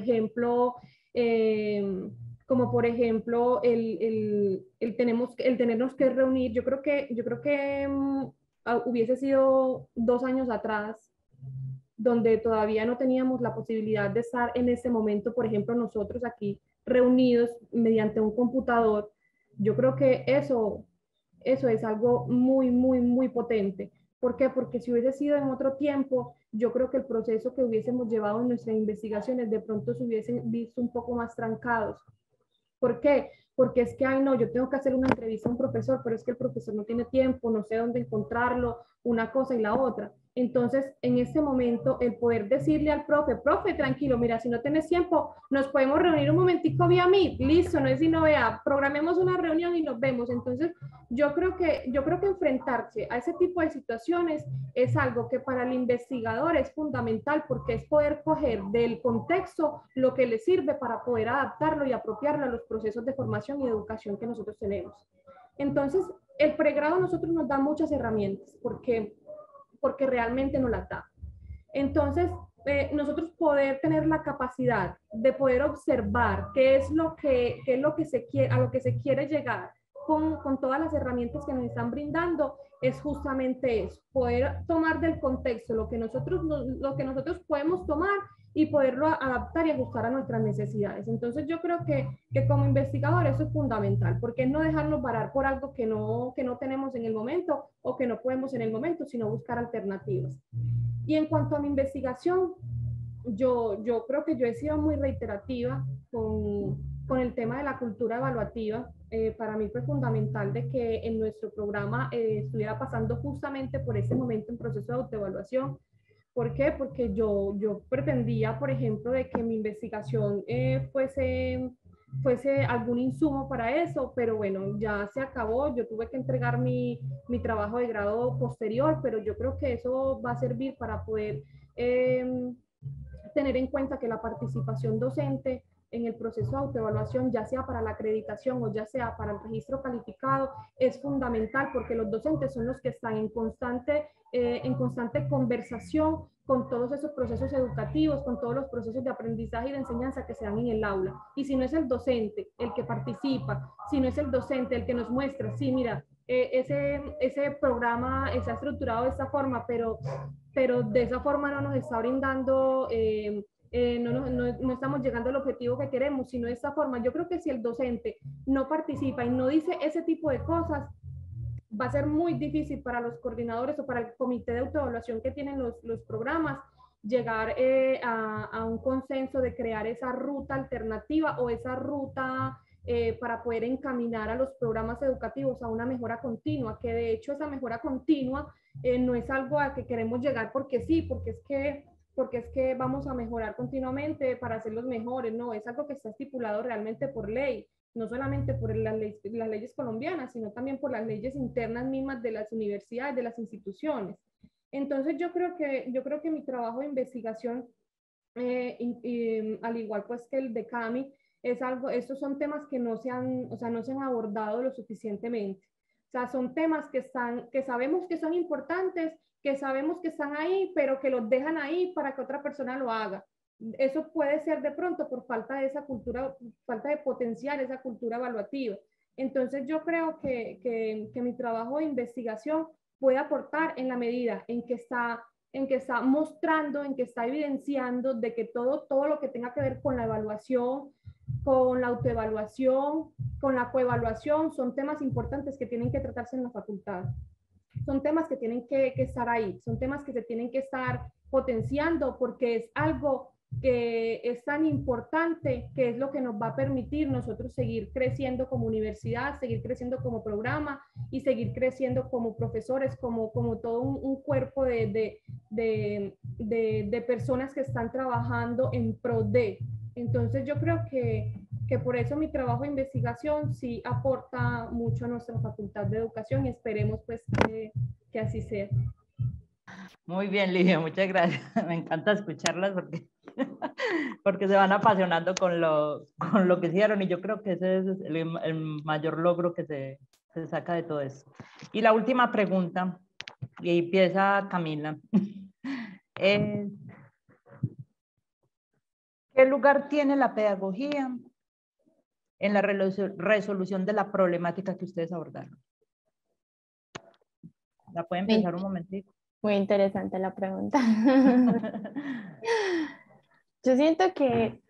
Speaker 4: eh, como por ejemplo el tenernos que reunir. Yo creo que hubiese sido 2 años atrás, donde todavía no teníamos la posibilidad de estar en ese momento, por ejemplo, nosotros aquí reunidos mediante un computador. Yo creo que eso es algo muy, muy, muy potente. ¿Por qué? Porque si hubiese sido en otro tiempo, yo creo que el proceso que hubiésemos llevado en nuestras investigaciones de pronto se hubiesen visto un poco más trancados. ¿Por qué? Porque es que, ay, no, yo tengo que hacer una entrevista a un profesor, pero es que el profesor no tiene tiempo, no sé dónde encontrarlo, una cosa y la otra. Entonces, en este momento, el poder decirle al profe, tranquilo, mira, si no tienes tiempo, nos podemos reunir un momentico vía Meet, listo, no es sino vea, programemos una reunión y nos vemos. Entonces, yo creo que enfrentarse a ese tipo de situaciones es algo que para el investigador es fundamental, porque es poder coger del contexto lo que le sirve para poder adaptarlo y apropiarlo a los procesos de formación y de educación que nosotros tenemos. Entonces, el pregrado a nosotros nos da muchas herramientas, porque realmente nos las da. Entonces, nosotros poder tener la capacidad de poder observar qué es lo que se quiere, a lo que se quiere llegar con todas las herramientas que nos están brindando, es justamente eso, poder tomar del contexto lo que nosotros podemos tomar y poderlo adaptar y ajustar a nuestras necesidades. Entonces yo creo que como investigador eso es fundamental, porque no dejarnos varar por algo que no tenemos en el momento o que no podemos en el momento, sino buscar alternativas. Y en cuanto a mi investigación, yo creo que yo he sido muy reiterativa con el tema de la cultura evaluativa. Para mí fue fundamental de que en nuestro programa estuviera pasando justamente por ese momento en proceso de autoevaluación. ¿Por qué? Porque yo pretendía, por ejemplo, de que mi investigación fuese algún insumo para eso, pero bueno, ya se acabó. Yo tuve que entregar mi trabajo de grado posterior, pero yo creo que eso va a servir para poder tener en cuenta que la participación docente en el proceso de autoevaluación, ya sea para la acreditación o ya sea para el registro calificado, es fundamental, porque los docentes son los que están en constante conversación con todos esos procesos educativos, con todos los procesos de aprendizaje y de enseñanza que se dan en el aula. Y si no es el docente el que participa, si no es el docente el que nos muestra, sí, mira, ese programa está estructurado de esta forma, pero de esa forma no nos está brindando, no estamos llegando al objetivo que queremos, sino de esta forma. Yo creo que si el docente no participa y no dice ese tipo de cosas, va a ser muy difícil para los coordinadores o para el comité de autoevaluación que tienen los programas llegar a un consenso de crear esa ruta alternativa o esa ruta para poder encaminar a los programas educativos a una mejora continua, que de hecho esa mejora continua no es algo a que queremos llegar porque sí, porque es que vamos a mejorar continuamente para hacerlos mejores, no, es algo que está estipulado realmente por ley, no solamente por las leyes colombianas, sino también por las leyes internas mismas de las universidades, de las instituciones. Entonces yo creo que mi trabajo de investigación, al igual pues que el de Cami, estos son temas que no se han abordado lo suficientemente. O sea, son temas que sabemos que son importantes, que sabemos que están ahí, pero que los dejan ahí para que otra persona lo haga. Eso puede ser de pronto por falta de esa cultura, falta de potenciar esa cultura evaluativa. Entonces yo creo que mi trabajo de investigación puede aportar en la medida en que está mostrando, en que está evidenciando de que todo lo que tenga que ver con la evaluación, con la autoevaluación, con la coevaluación, son temas importantes que tienen que tratarse en la facultad. Son temas que tienen que estar ahí, son temas que se tienen que estar potenciando porque es algo que es tan importante, que es lo que nos va a permitir nosotros seguir creciendo como universidad, seguir creciendo como programa y seguir creciendo como profesores, como todo un cuerpo de personas que están trabajando en pro de. Entonces yo creo que por eso mi trabajo de investigación sí aporta mucho a nuestra Facultad de Educación y esperemos pues que así sea.
Speaker 1: Muy bien, Lidia, muchas gracias. Me encanta escucharlas porque se van apasionando con lo que hicieron y yo creo que ese es el mayor logro que se saca de todo eso. Y la última pregunta, y empieza Camila. ¿Qué lugar tiene la pedagogía en la resolución de la problemática que ustedes abordaron? ¿La pueden pensar un momentito?
Speaker 2: Muy interesante la pregunta. Yo siento que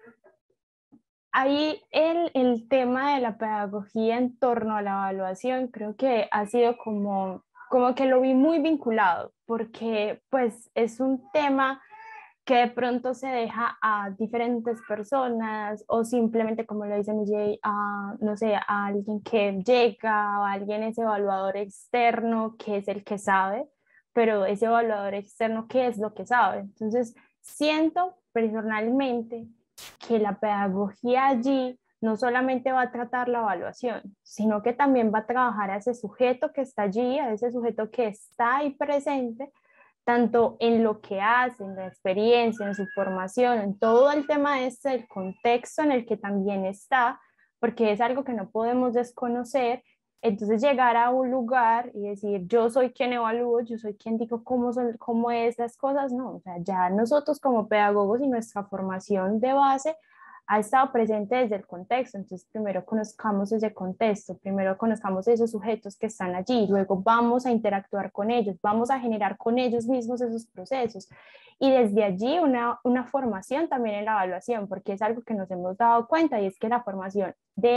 Speaker 2: ahí el tema de la pedagogía en torno a la evaluación creo que ha sido como que lo vi muy vinculado, porque pues es un tema que de pronto se deja a diferentes personas o simplemente, como lo dice MJ, a, no sé, a alguien que llega, o a alguien, ese evaluador externo que es el que sabe, pero ese evaluador externo, ¿qué es lo que sabe? Entonces, siento personalmente que la pedagogía allí no solamente va a tratar la evaluación, sino que también va a trabajar a ese sujeto que está allí, a ese sujeto que está ahí presente, tanto en lo que hace, en la experiencia, en su formación, en todo el tema este, el contexto en el que también está, porque es algo que no podemos desconocer. Entonces llegar a un lugar y decir, yo soy quien evalúo, yo soy quien digo cómo es las cosas, no, o sea, ya nosotros como pedagogos y nuestra formación de base ha estado presente desde el contexto, entonces primero conozcamos ese contexto, primero conozcamos esos sujetos que están allí, luego vamos a interactuar con ellos, vamos a generar con ellos mismos esos procesos y desde allí una formación también en la evaluación, porque es algo que nos hemos dado cuenta y es que la formación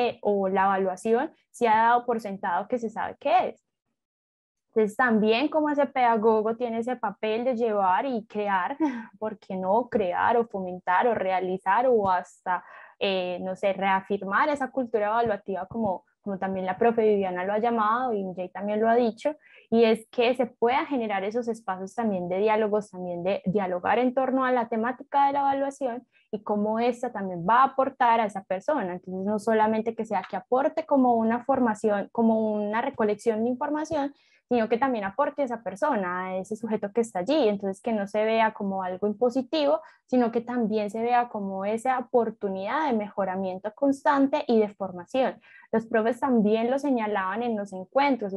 Speaker 2: o la evaluación se ha dado por sentado que se sabe qué es. Entonces también como ese pedagogo tiene ese papel de llevar y crear, ¿por qué no crear o fomentar o realizar o hasta, no sé, reafirmar esa cultura evaluativa como también la profe Viviana lo ha llamado y Jay también lo ha dicho, y es que se pueda generar esos espacios también de diálogos, también de dialogar en torno a la temática de la evaluación y cómo esta también va a aportar a esa persona. Entonces no solamente que sea que aporte como una formación, como una recolección de información, sino que también aporte a esa persona, a ese sujeto que está allí, entonces que no se vea como algo impositivo, sino que también se vea como esa oportunidad de mejoramiento constante y de formación. Los profes también lo señalaban en los encuentros y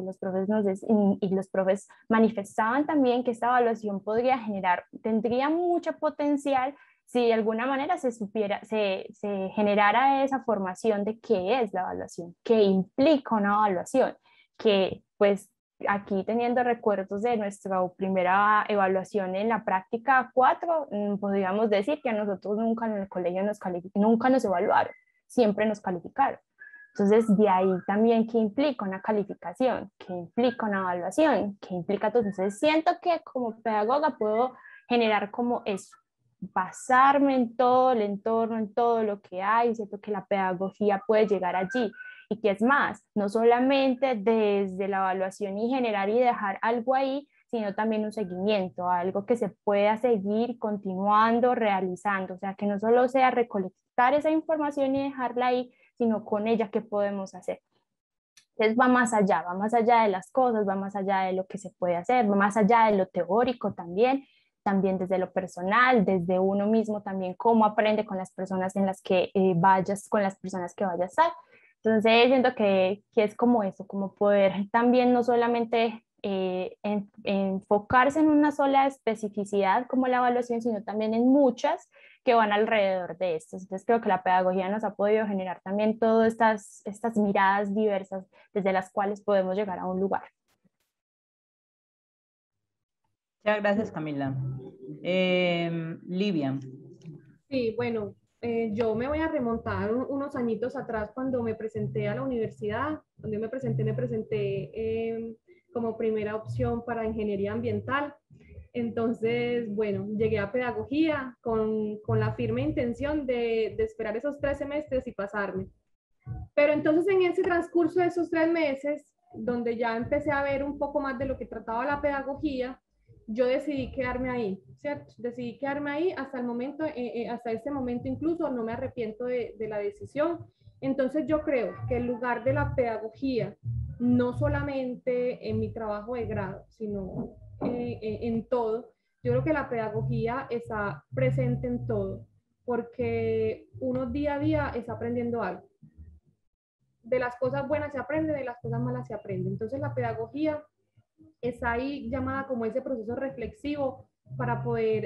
Speaker 2: los profes manifestaban también que esta evaluación tendría mucho potencial si de alguna manera se generara esa formación de qué es la evaluación, qué implica una evaluación, que pues aquí teniendo recuerdos de nuestra primera evaluación en la práctica 4, podríamos decir que a nosotros nunca en el colegio nunca nos evaluaron, siempre nos calificaron. Entonces, de ahí también qué implica una calificación, qué implica una evaluación, qué implica todo. Entonces, siento que como pedagoga puedo generar como eso, basarme en todo el entorno, en todo lo que hay. Siento que la pedagogía puede llegar allí. Y que es más, no solamente desde la evaluación y generar y dejar algo ahí, sino también un seguimiento, algo que se pueda seguir continuando, realizando. O sea, que no solo sea recolectar esa información y dejarla ahí, sino con ella qué podemos hacer. Entonces va más allá de las cosas, va más allá de lo que se puede hacer, va más allá de lo teórico también desde lo personal, desde uno mismo también, cómo aprende con las personas en las que vayas, con las personas que vayas a estar. Entonces siento que es como eso, como poder también no solamente enfocarse en una sola especificidad como la evaluación, sino también en muchas que van alrededor de esto. Entonces creo que la pedagogía nos ha podido generar también todas estas miradas diversas desde las cuales podemos llegar a un lugar.
Speaker 1: Muchas gracias, Camila. Livia.
Speaker 4: Sí, bueno, yo me voy a remontar unos añitos atrás cuando me presenté a la universidad, donde me presenté como primera opción para ingeniería ambiental. Entonces, bueno, llegué a pedagogía con la firme intención de esperar esos 3 semestres y pasarme. Pero entonces en ese transcurso de esos 3 meses, donde ya empecé a ver un poco más de lo que trataba la pedagogía, yo decidí quedarme ahí, ¿cierto? Decidí quedarme ahí hasta el momento, hasta este momento incluso no me arrepiento de la decisión. Entonces yo creo que el lugar de la pedagogía, no solamente en mi trabajo de grado, sino en todo, yo creo que la pedagogía está presente en todo, porque uno día a día está aprendiendo algo. De las cosas buenas se aprende, de las cosas malas se aprende. Entonces la pedagogía está ahí llamada como ese proceso reflexivo para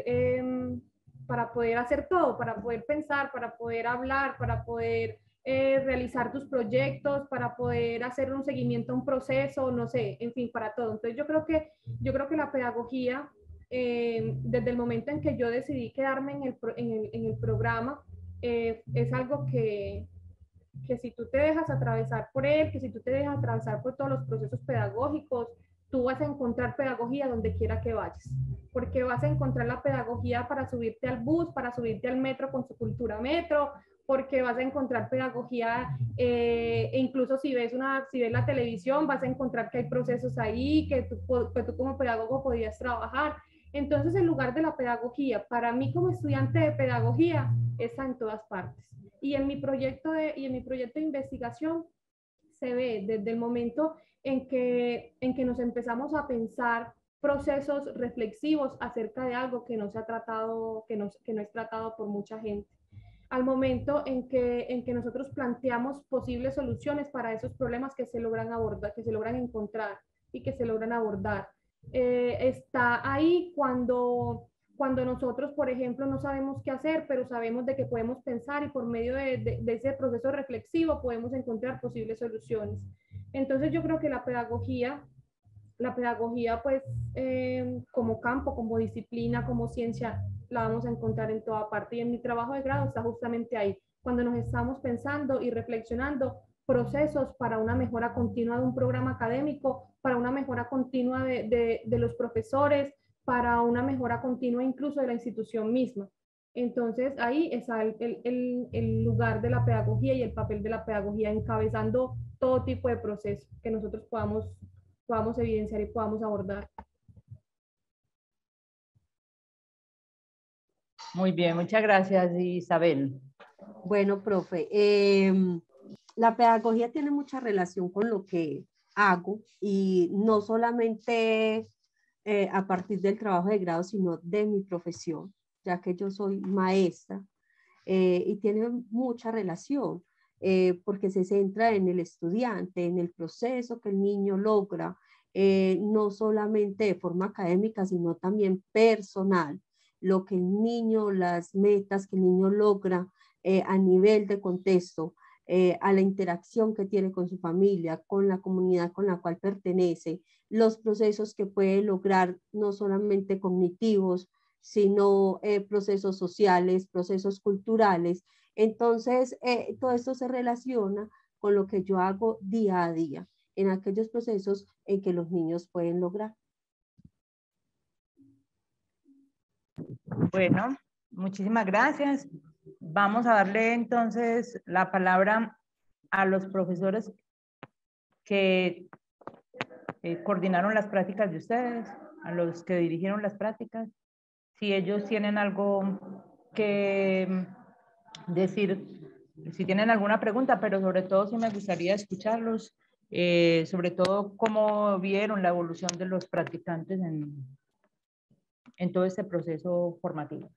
Speaker 4: poder hacer todo, para poder pensar, para poder hablar, para poder realizar tus proyectos, para poder hacer un seguimiento a un proceso, no sé, en fin, para todo. Entonces yo creo que la pedagogía, desde el momento en que yo decidí quedarme en el programa, es algo que si tú te dejas atravesar por él, que si tú te dejas atravesar por todos los procesos pedagógicos, tú vas a encontrar pedagogía donde quiera que vayas, porque vas a encontrar la pedagogía para subirte al bus, para subirte al metro con su cultura metro, porque vas a encontrar pedagogía, e incluso si ves la televisión, vas a encontrar que hay procesos ahí que tú como pedagogo podías trabajar. Entonces, el lugar de la pedagogía, para mí como estudiante de pedagogía, está en todas partes. Y en mi proyecto de investigación se ve desde el momento en que nos empezamos a pensar procesos reflexivos acerca de algo que no se ha tratado, que no es tratado por mucha gente. Al momento en que nosotros planteamos posibles soluciones para esos problemas que se logran abordar, que se logran encontrar y que se logran abordar. Está ahí cuando nosotros, por ejemplo, no sabemos qué hacer, pero sabemos de que podemos pensar y por medio de ese proceso reflexivo podemos encontrar posibles soluciones. Entonces yo creo que la pedagogía pues como campo, como disciplina, como ciencia, la vamos a encontrar en toda parte. Y en mi trabajo de grado está justamente ahí, cuando nos estamos pensando y reflexionando procesos para una mejora continua de un programa académico, para una mejora continua de los profesores, para una mejora continua incluso de la institución misma. Entonces ahí está el lugar de la pedagogía y el papel de la pedagogía encabezando todo tipo de procesos que nosotros podamos evidenciar y podamos abordar.
Speaker 1: Muy bien, muchas gracias, Isabel.
Speaker 3: Bueno, profe, la pedagogía tiene mucha relación con lo que hago y no solamente a partir del trabajo de grado, sino de mi profesión, ya que yo soy maestra y tiene mucha relación porque se centra en el estudiante, en el proceso que el niño logra, no solamente de forma académica, sino también personal, lo que el niño, las metas que el niño logra a nivel de contexto. a la interacción que tiene con su familia, con la comunidad con la cual pertenece, los procesos que puede lograr, no solamente cognitivos, sino procesos sociales, procesos culturales. Entonces, todo esto se relaciona con lo que yo hago día a día, en aquellos procesos en que los niños pueden lograr.
Speaker 1: Bueno, muchísimas gracias. Vamos a darle entonces la palabra a los profesores que coordinaron las prácticas de ustedes, a los que dirigieron las prácticas. Si ellos tienen algo que decir, si tienen alguna pregunta, pero sobre todo sí me gustaría escucharlos, sobre todo cómo vieron la evolución de los practicantes en todo este proceso formativo.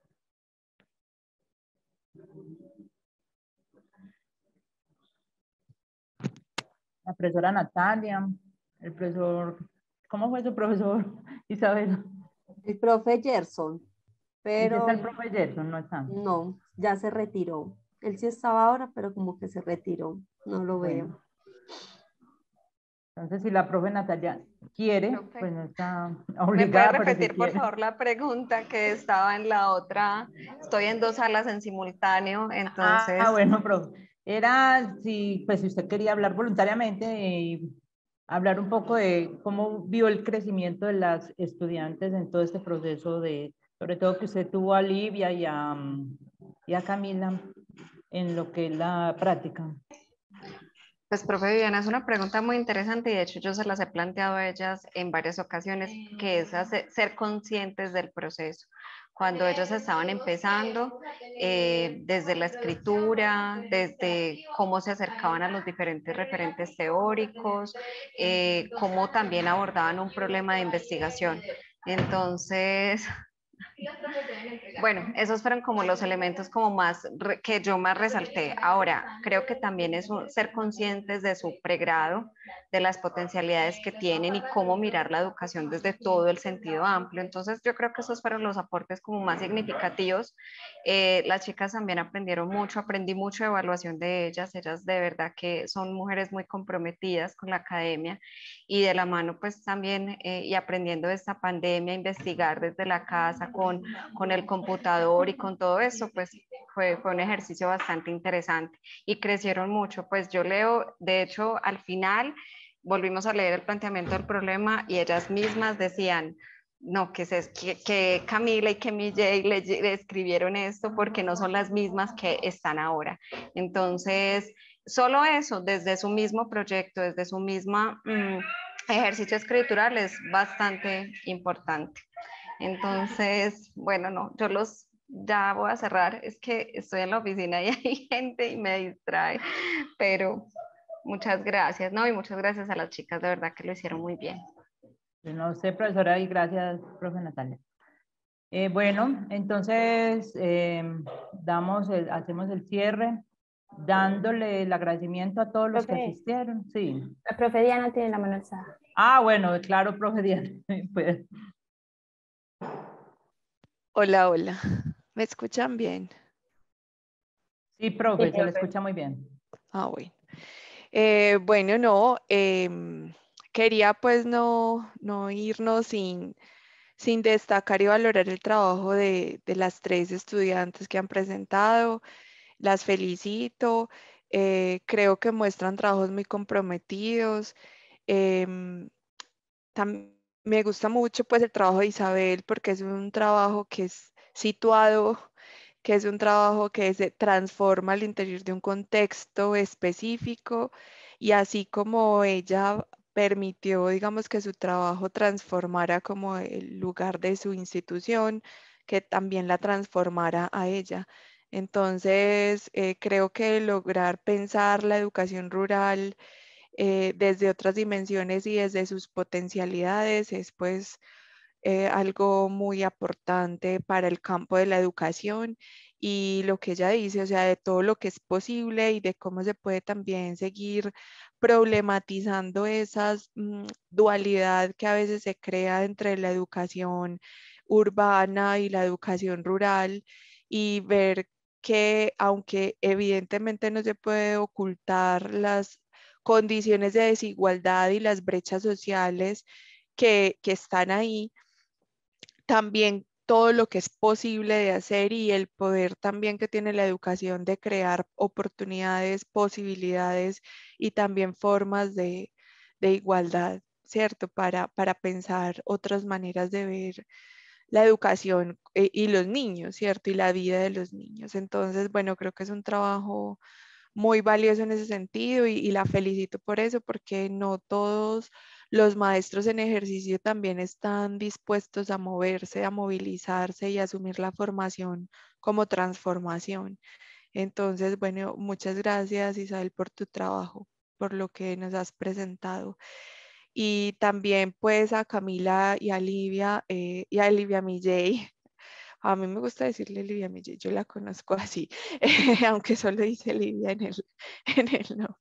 Speaker 1: La profesora Natalia, el profesor, ¿cómo fue su profesor, Isabel?
Speaker 3: El profe Gerson, pero
Speaker 1: Está el profe Gerson, no está.
Speaker 3: no, ya se retiró. Él sí estaba ahora, pero como que se retiró, no lo veo.
Speaker 1: Bueno. Entonces, si la profe Natalia quiere,
Speaker 5: Profe,
Speaker 1: pues no está
Speaker 5: ¿me
Speaker 1: obligada,
Speaker 5: puede
Speaker 1: pero si
Speaker 5: repetir, por
Speaker 1: quiere.
Speaker 5: favor, la pregunta que estaba en la otra? Estoy en 2 salas en simultáneo, entonces...
Speaker 1: Bueno, profe. Era si, pues, si usted quería hablar voluntariamente y hablar un poco de cómo vio el crecimiento de las estudiantes en todo este proceso de, sobre todo que usted tuvo a Livia y a Camila en lo que es la práctica.
Speaker 5: Pues, profe Viviana, es una pregunta muy interesante y de hecho yo se las he planteado a ellas en varias ocasiones, que es ser conscientes del proceso. Cuando ellos estaban empezando, desde la escritura, desde cómo se acercaban a los diferentes referentes teóricos, cómo también abordaban un problema de investigación. Entonces, bueno, esos fueron como los elementos como más que yo más resalté. Ahora, creo que también es ser conscientes de su pregrado, de las potencialidades que tienen y cómo mirar la educación desde todo el sentido amplio. Entonces, yo creo que esos fueron los aportes como más significativos. Las chicas también aprendieron mucho, aprendí mucho de evaluación de ellas. Ellas de verdad que son mujeres muy comprometidas con la academia y de la mano pues también y aprendiendo de esta pandemia, investigar desde la casa con el computador y con todo eso, pues fue un ejercicio bastante interesante y crecieron mucho. Pues yo leo, de hecho, al final volvimos a leer el planteamiento del problema y ellas mismas decían, no, que Camila y que Mijay le escribieron esto porque no son las mismas que están ahora. Entonces, solo eso, desde su mismo proyecto, desde su misma ejercicio escritural es bastante importante. Entonces, bueno, no, ya voy a cerrar, es que estoy en la oficina y hay gente y me distrae, pero muchas gracias, ¿no? Y muchas gracias a las chicas, de verdad que lo hicieron muy bien.
Speaker 1: No sé, profesora, y gracias, profe Natalia. Bueno, entonces hacemos el cierre dándole el agradecimiento a todos los que
Speaker 2: Profe.
Speaker 1: asistieron. Sí.
Speaker 2: La profe Diana tiene la mano alzada.
Speaker 1: Bueno, claro, profe Diana. Pues,
Speaker 6: Hola, hola. ¿Me escuchan bien?
Speaker 1: sí, profe, se le escucha muy bien.
Speaker 6: Bueno. Bueno, no, quería pues no irnos sin destacar y valorar el trabajo de las 3 estudiantes que han presentado. Las felicito. Creo que muestran trabajos muy comprometidos. Em, Me gusta mucho pues el trabajo de Isabel porque es un trabajo que es situado, que es un trabajo que se transforma al interior de un contexto específico y así como ella permitió, digamos, que su trabajo transformara como el lugar de su institución, que también la transformara a ella. Entonces, creo que lograr pensar la educación rural desde otras dimensiones y desde sus potencialidades es pues algo muy aportante para el campo de la educación y lo que ella dice, o sea, de todo lo que es posible y de cómo se puede también seguir problematizando esa dualidad que a veces se crea entre la educación urbana y la educación rural y ver que aunque evidentemente no se puede ocultar las condiciones de desigualdad y las brechas sociales que están ahí, también todo lo que es posible de hacer y el poder también que tiene la educación de crear oportunidades, posibilidades y también formas de igualdad, ¿cierto? Para pensar otras maneras de ver la educación y los niños, ¿cierto? Y la vida de los niños. Entonces, bueno, creo que es un trabajo muy valioso en ese sentido y la felicito por eso, porque no todos los maestros en ejercicio también están dispuestos a moverse, a movilizarse y a asumir la formación como transformación. Entonces, bueno, muchas gracias Isabel por tu trabajo, por lo que nos has presentado. Y también pues a Camila y a Livia Milley. A mí me gusta decirle Livia Milley, yo la conozco así, aunque solo dice Livia en el nombre.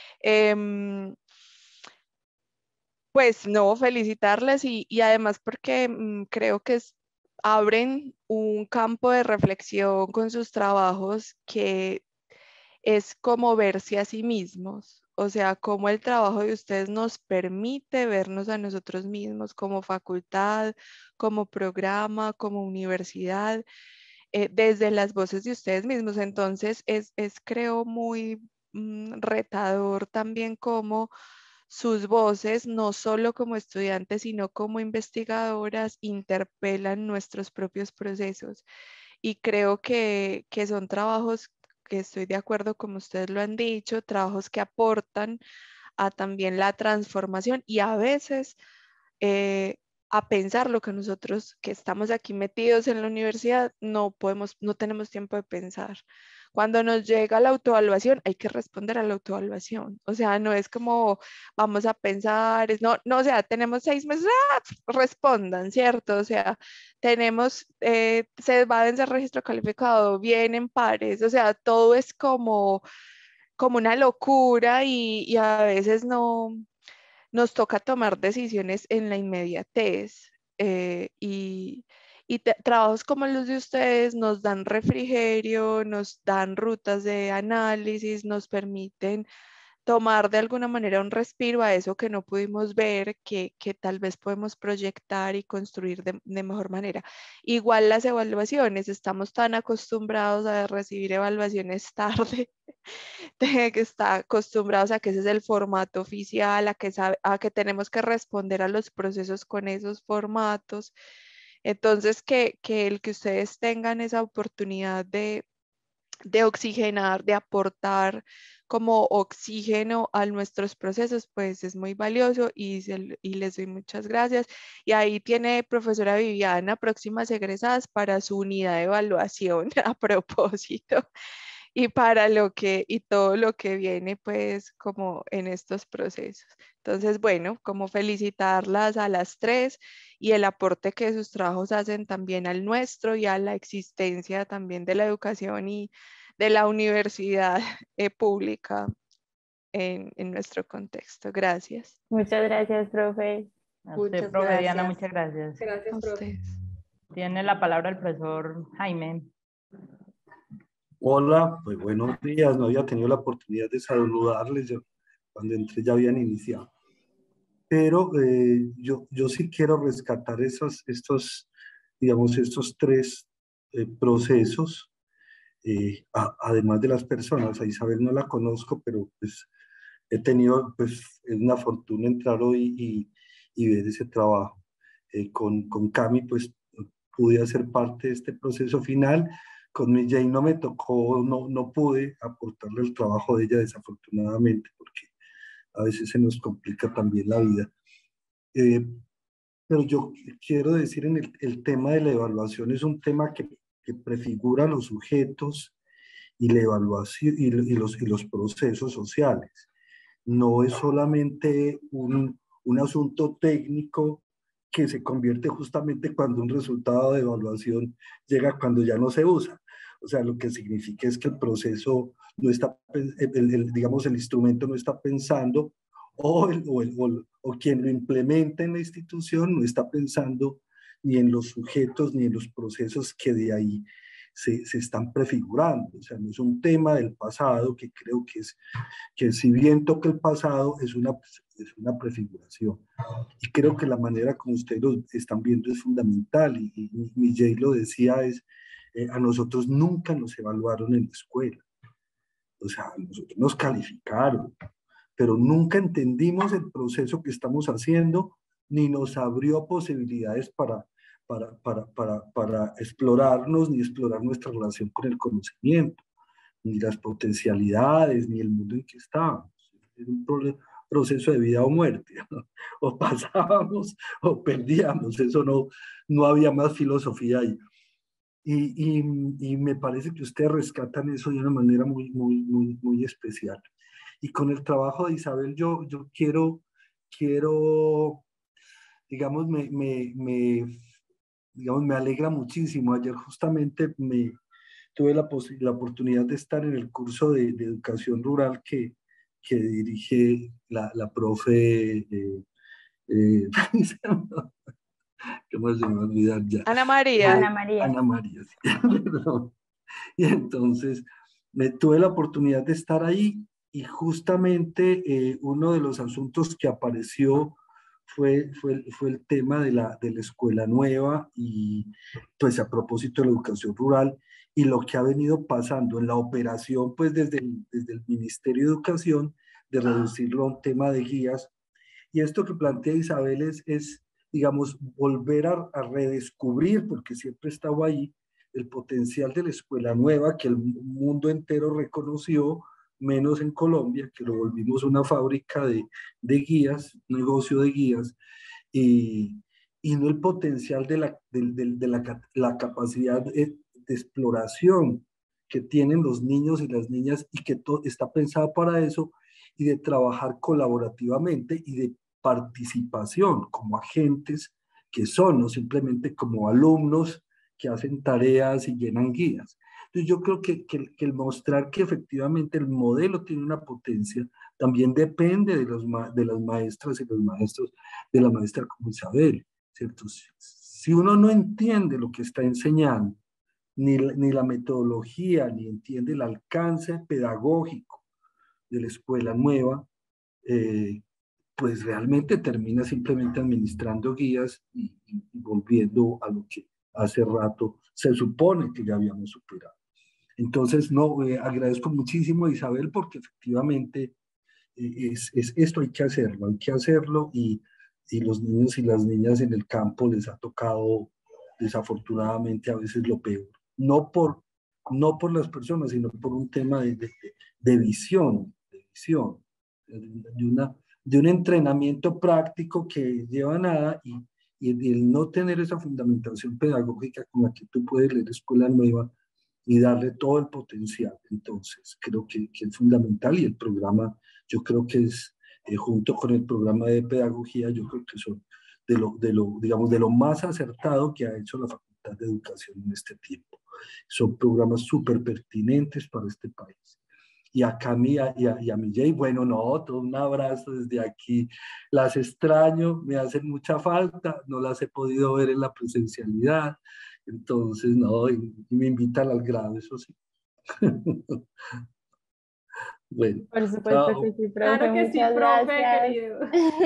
Speaker 6: Pues no, felicitarles y además porque creo que abren un campo de reflexión con sus trabajos que es como verse a sí mismos, o sea, cómo el trabajo de ustedes nos permite vernos a nosotros mismos como facultad, como programa, como universidad, desde las voces de ustedes mismos. Entonces es creo muy retador también como sus voces, no solo como estudiantes, sino como investigadoras, interpelan nuestros propios procesos. Y creo que son trabajos que estoy de acuerdo, como ustedes lo han dicho, trabajos que aportan a también la transformación y a veces eh, a pensar lo que nosotros que estamos aquí metidos en la universidad no podemos, no tenemos tiempo de pensar. Cuando nos llega la autoevaluación, hay que responder a la autoevaluación. O sea, no es como vamos a pensar, no, o sea, tenemos 6 meses, respondan, ¿cierto? O sea, tenemos, se va a vencer registro calificado, vienen pares, o sea, todo es como una locura y a veces no nos toca tomar decisiones en la inmediatez y trabajos como los de ustedes nos dan refrigerio, nos dan rutas de análisis, nos permiten tomar de alguna manera un respiro a eso que no pudimos ver, que tal vez podemos proyectar y construir de mejor manera. Igual las evaluaciones, estamos tan acostumbrados a recibir evaluaciones tarde, de que está acostumbrados a que ese es el formato oficial, a que tenemos que responder a los procesos con esos formatos. Entonces, que el que ustedes tengan esa oportunidad de oxigenar, de aportar como oxígeno a nuestros procesos, pues es muy valioso y les doy muchas gracias. Y ahí tiene profesora Viviana, próximas egresadas para su unidad de evaluación a propósito y para lo que y todo lo que viene pues como en estos procesos. Entonces, bueno, como felicitarlas a las tres y el aporte que sus trabajos hacen también al nuestro y a la existencia también de la educación y de la universidad pública en nuestro contexto. Gracias.
Speaker 2: Muchas gracias, profe.
Speaker 1: A usted,
Speaker 3: Muchas
Speaker 1: profe Diana,
Speaker 3: gracias.
Speaker 1: muchas gracias.
Speaker 4: Gracias,
Speaker 6: A
Speaker 4: profe.
Speaker 6: ustedes.
Speaker 1: Tiene la palabra el profesor Jaime.
Speaker 7: Hola, pues buenos días. No había tenido la oportunidad de saludarles. Cuando entré ya habían iniciado. Pero yo sí quiero rescatar digamos, estos tres procesos, además de las personas. A Isabel no la conozco, pero pues he tenido, pues es una fortuna entrar hoy y ver ese trabajo. Con Cami, pues pude hacer parte de este proceso final. Con mi Jane no me tocó, no pude aportarle el trabajo de ella desafortunadamente, porque a veces se nos complica también la vida. Pero yo quiero decir, el tema de la evaluación es un tema que prefigura los sujetos y la evaluación y los procesos sociales. No es solamente un asunto técnico que se convierte justamente cuando un resultado de evaluación llega cuando ya no se usa. O sea, lo que significa es que el proceso no está, digamos, el instrumento no está pensando o quien lo implementa en la institución no está pensando ni en los sujetos ni en los procesos que de ahí se están prefigurando. O sea, no es un tema del pasado, que creo que si bien toca el pasado, es una prefiguración. Y creo que la manera como ustedes lo están viendo es fundamental. Y Milley lo decía, a nosotros nunca nos evaluaron en la escuela. O sea, a nosotros nos calificaron, pero nunca entendimos el proceso que estamos haciendo, ni nos abrió posibilidades para explorarnos, ni explorar nuestra relación con el conocimiento, ni las potencialidades, ni el mundo en que estábamos. Era un proceso de vida o muerte, ¿no? O pasábamos o perdíamos, eso no había más filosofía ahí. Y me parece que ustedes rescatan eso de una manera muy especial. Y con el trabajo de Isabel, yo quiero digamos, digamos, me alegra muchísimo. Ayer justamente tuve la oportunidad de estar en el curso de educación rural que dirige la profe, ¿cómo se me va a olvidar ya?
Speaker 6: Ana María.
Speaker 2: Ana María.
Speaker 7: Ana María, sí. Y entonces tuve la oportunidad de estar ahí y justamente uno de los asuntos que apareció fue el tema de la escuela nueva y pues a propósito de la educación rural y lo que ha venido pasando en la operación pues desde el Ministerio de Educación de reducirlo a un tema de guías. Y esto que plantea Isabel es digamos, volver a redescubrir, porque siempre estaba ahí, el potencial de la escuela nueva que el mundo entero reconoció, menos en Colombia, que lo volvimos una fábrica de guías, un negocio de guías, y no el potencial de la capacidad de exploración que tienen los niños y las niñas y que está pensada para eso, y de trabajar colaborativamente y de participación como agentes que son, no simplemente como alumnos que hacen tareas y llenan guías. Entonces yo creo que el mostrar que efectivamente el modelo tiene una potencia también depende de las maestras y los maestros, de la maestra como Isabel, ¿cierto? Si uno no entiende lo que está enseñando, ni la metodología, ni entiende el alcance pedagógico de la escuela nueva, pues realmente termina simplemente administrando guías y volviendo a lo que hace rato se supone que ya habíamos superado. Entonces, no, agradezco muchísimo a Isabel porque efectivamente esto hay que hacerlo y los niños y las niñas en el campo les ha tocado desafortunadamente a veces lo peor. No por las personas, sino por un tema de visión, de un entrenamiento práctico que lleva a nada y el no tener esa fundamentación pedagógica con la que tú puedes leer Escuela Nueva y darle todo el potencial. Entonces, creo que es fundamental y el programa, yo creo que es, junto con el programa de pedagogía, yo creo que son digamos, de lo más acertado que ha hecho la Facultad de Educación en este tiempo. Son programas súper pertinentes para este país. Y a Cami y a Milley, bueno, no, todo un abrazo desde aquí. Las extraño, me hacen mucha falta, no las he podido ver en la presencialidad. Entonces, no, y me invitan al grado, eso sí. Bueno,
Speaker 2: Por supuesto
Speaker 7: chao.
Speaker 2: que sí, profe.
Speaker 4: Claro que sí,
Speaker 2: Muchas
Speaker 4: profe,
Speaker 2: gracias.
Speaker 4: querido.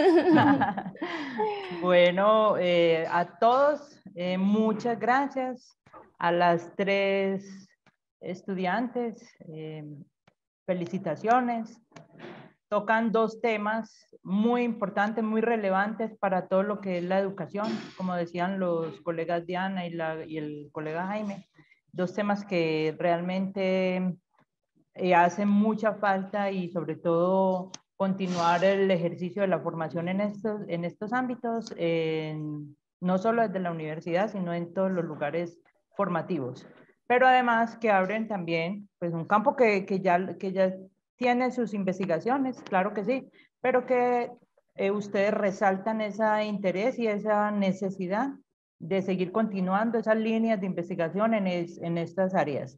Speaker 1: Bueno, a todos, muchas gracias. A las 3 estudiantes, felicitaciones. Tocan 2 temas muy importantes, muy relevantes para todo lo que es la educación, como decían los colegas Diana y el colega Jaime. 2 temas que realmente hacen mucha falta y sobre todo continuar el ejercicio de la formación en estos ámbitos, no solo desde la universidad, sino en todos los lugares formativos. Pero además que abren también pues, un campo que ya tiene sus investigaciones, claro que sí, pero que ustedes resaltan ese interés y esa necesidad de seguir continuando esas líneas de investigación en estas áreas.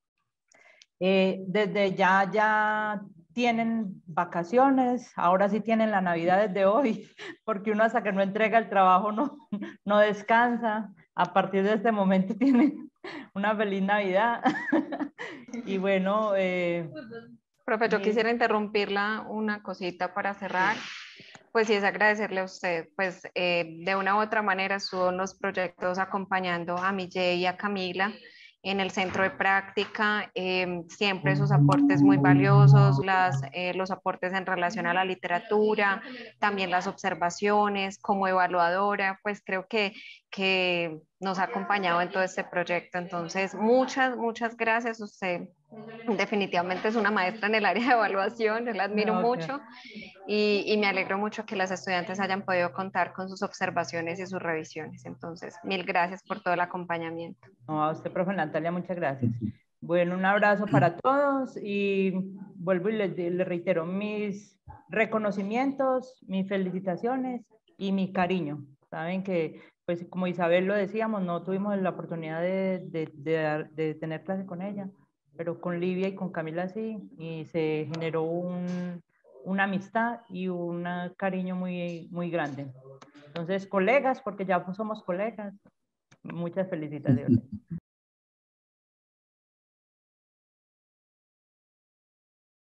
Speaker 1: Desde ya tienen vacaciones, ahora sí tienen la Navidad desde hoy, porque uno hasta que no entrega el trabajo no descansa. a partir de este momento tienen una feliz Navidad. Y bueno,
Speaker 5: profe, yo quisiera interrumpirla una cosita para cerrar. Pues sí, es agradecerle a usted, pues de una u otra manera estuvo en los proyectos acompañando a Mille y a Camila en el centro de práctica, siempre sus aportes muy valiosos, los aportes en relación a la literatura, también las observaciones como evaluadora, pues creo que nos ha acompañado en todo este proyecto. Entonces, muchas gracias. Usted definitivamente es una maestra en el área de evaluación, yo la admiro mucho y me alegro mucho que las estudiantes hayan podido contar con sus observaciones y sus revisiones. Entonces, mil gracias por todo el acompañamiento.
Speaker 1: No, a usted, profe Natalia, muchas gracias. Bueno, un abrazo para todos y vuelvo y les reitero mis reconocimientos, mis felicitaciones y mi cariño. Saben que, pues como Isabel lo decíamos, no tuvimos la oportunidad de tener clase con ella, pero con Livia y con Camila sí, y se generó una amistad y un cariño muy grande. Entonces, colegas, porque ya somos colegas, muchas felicitaciones.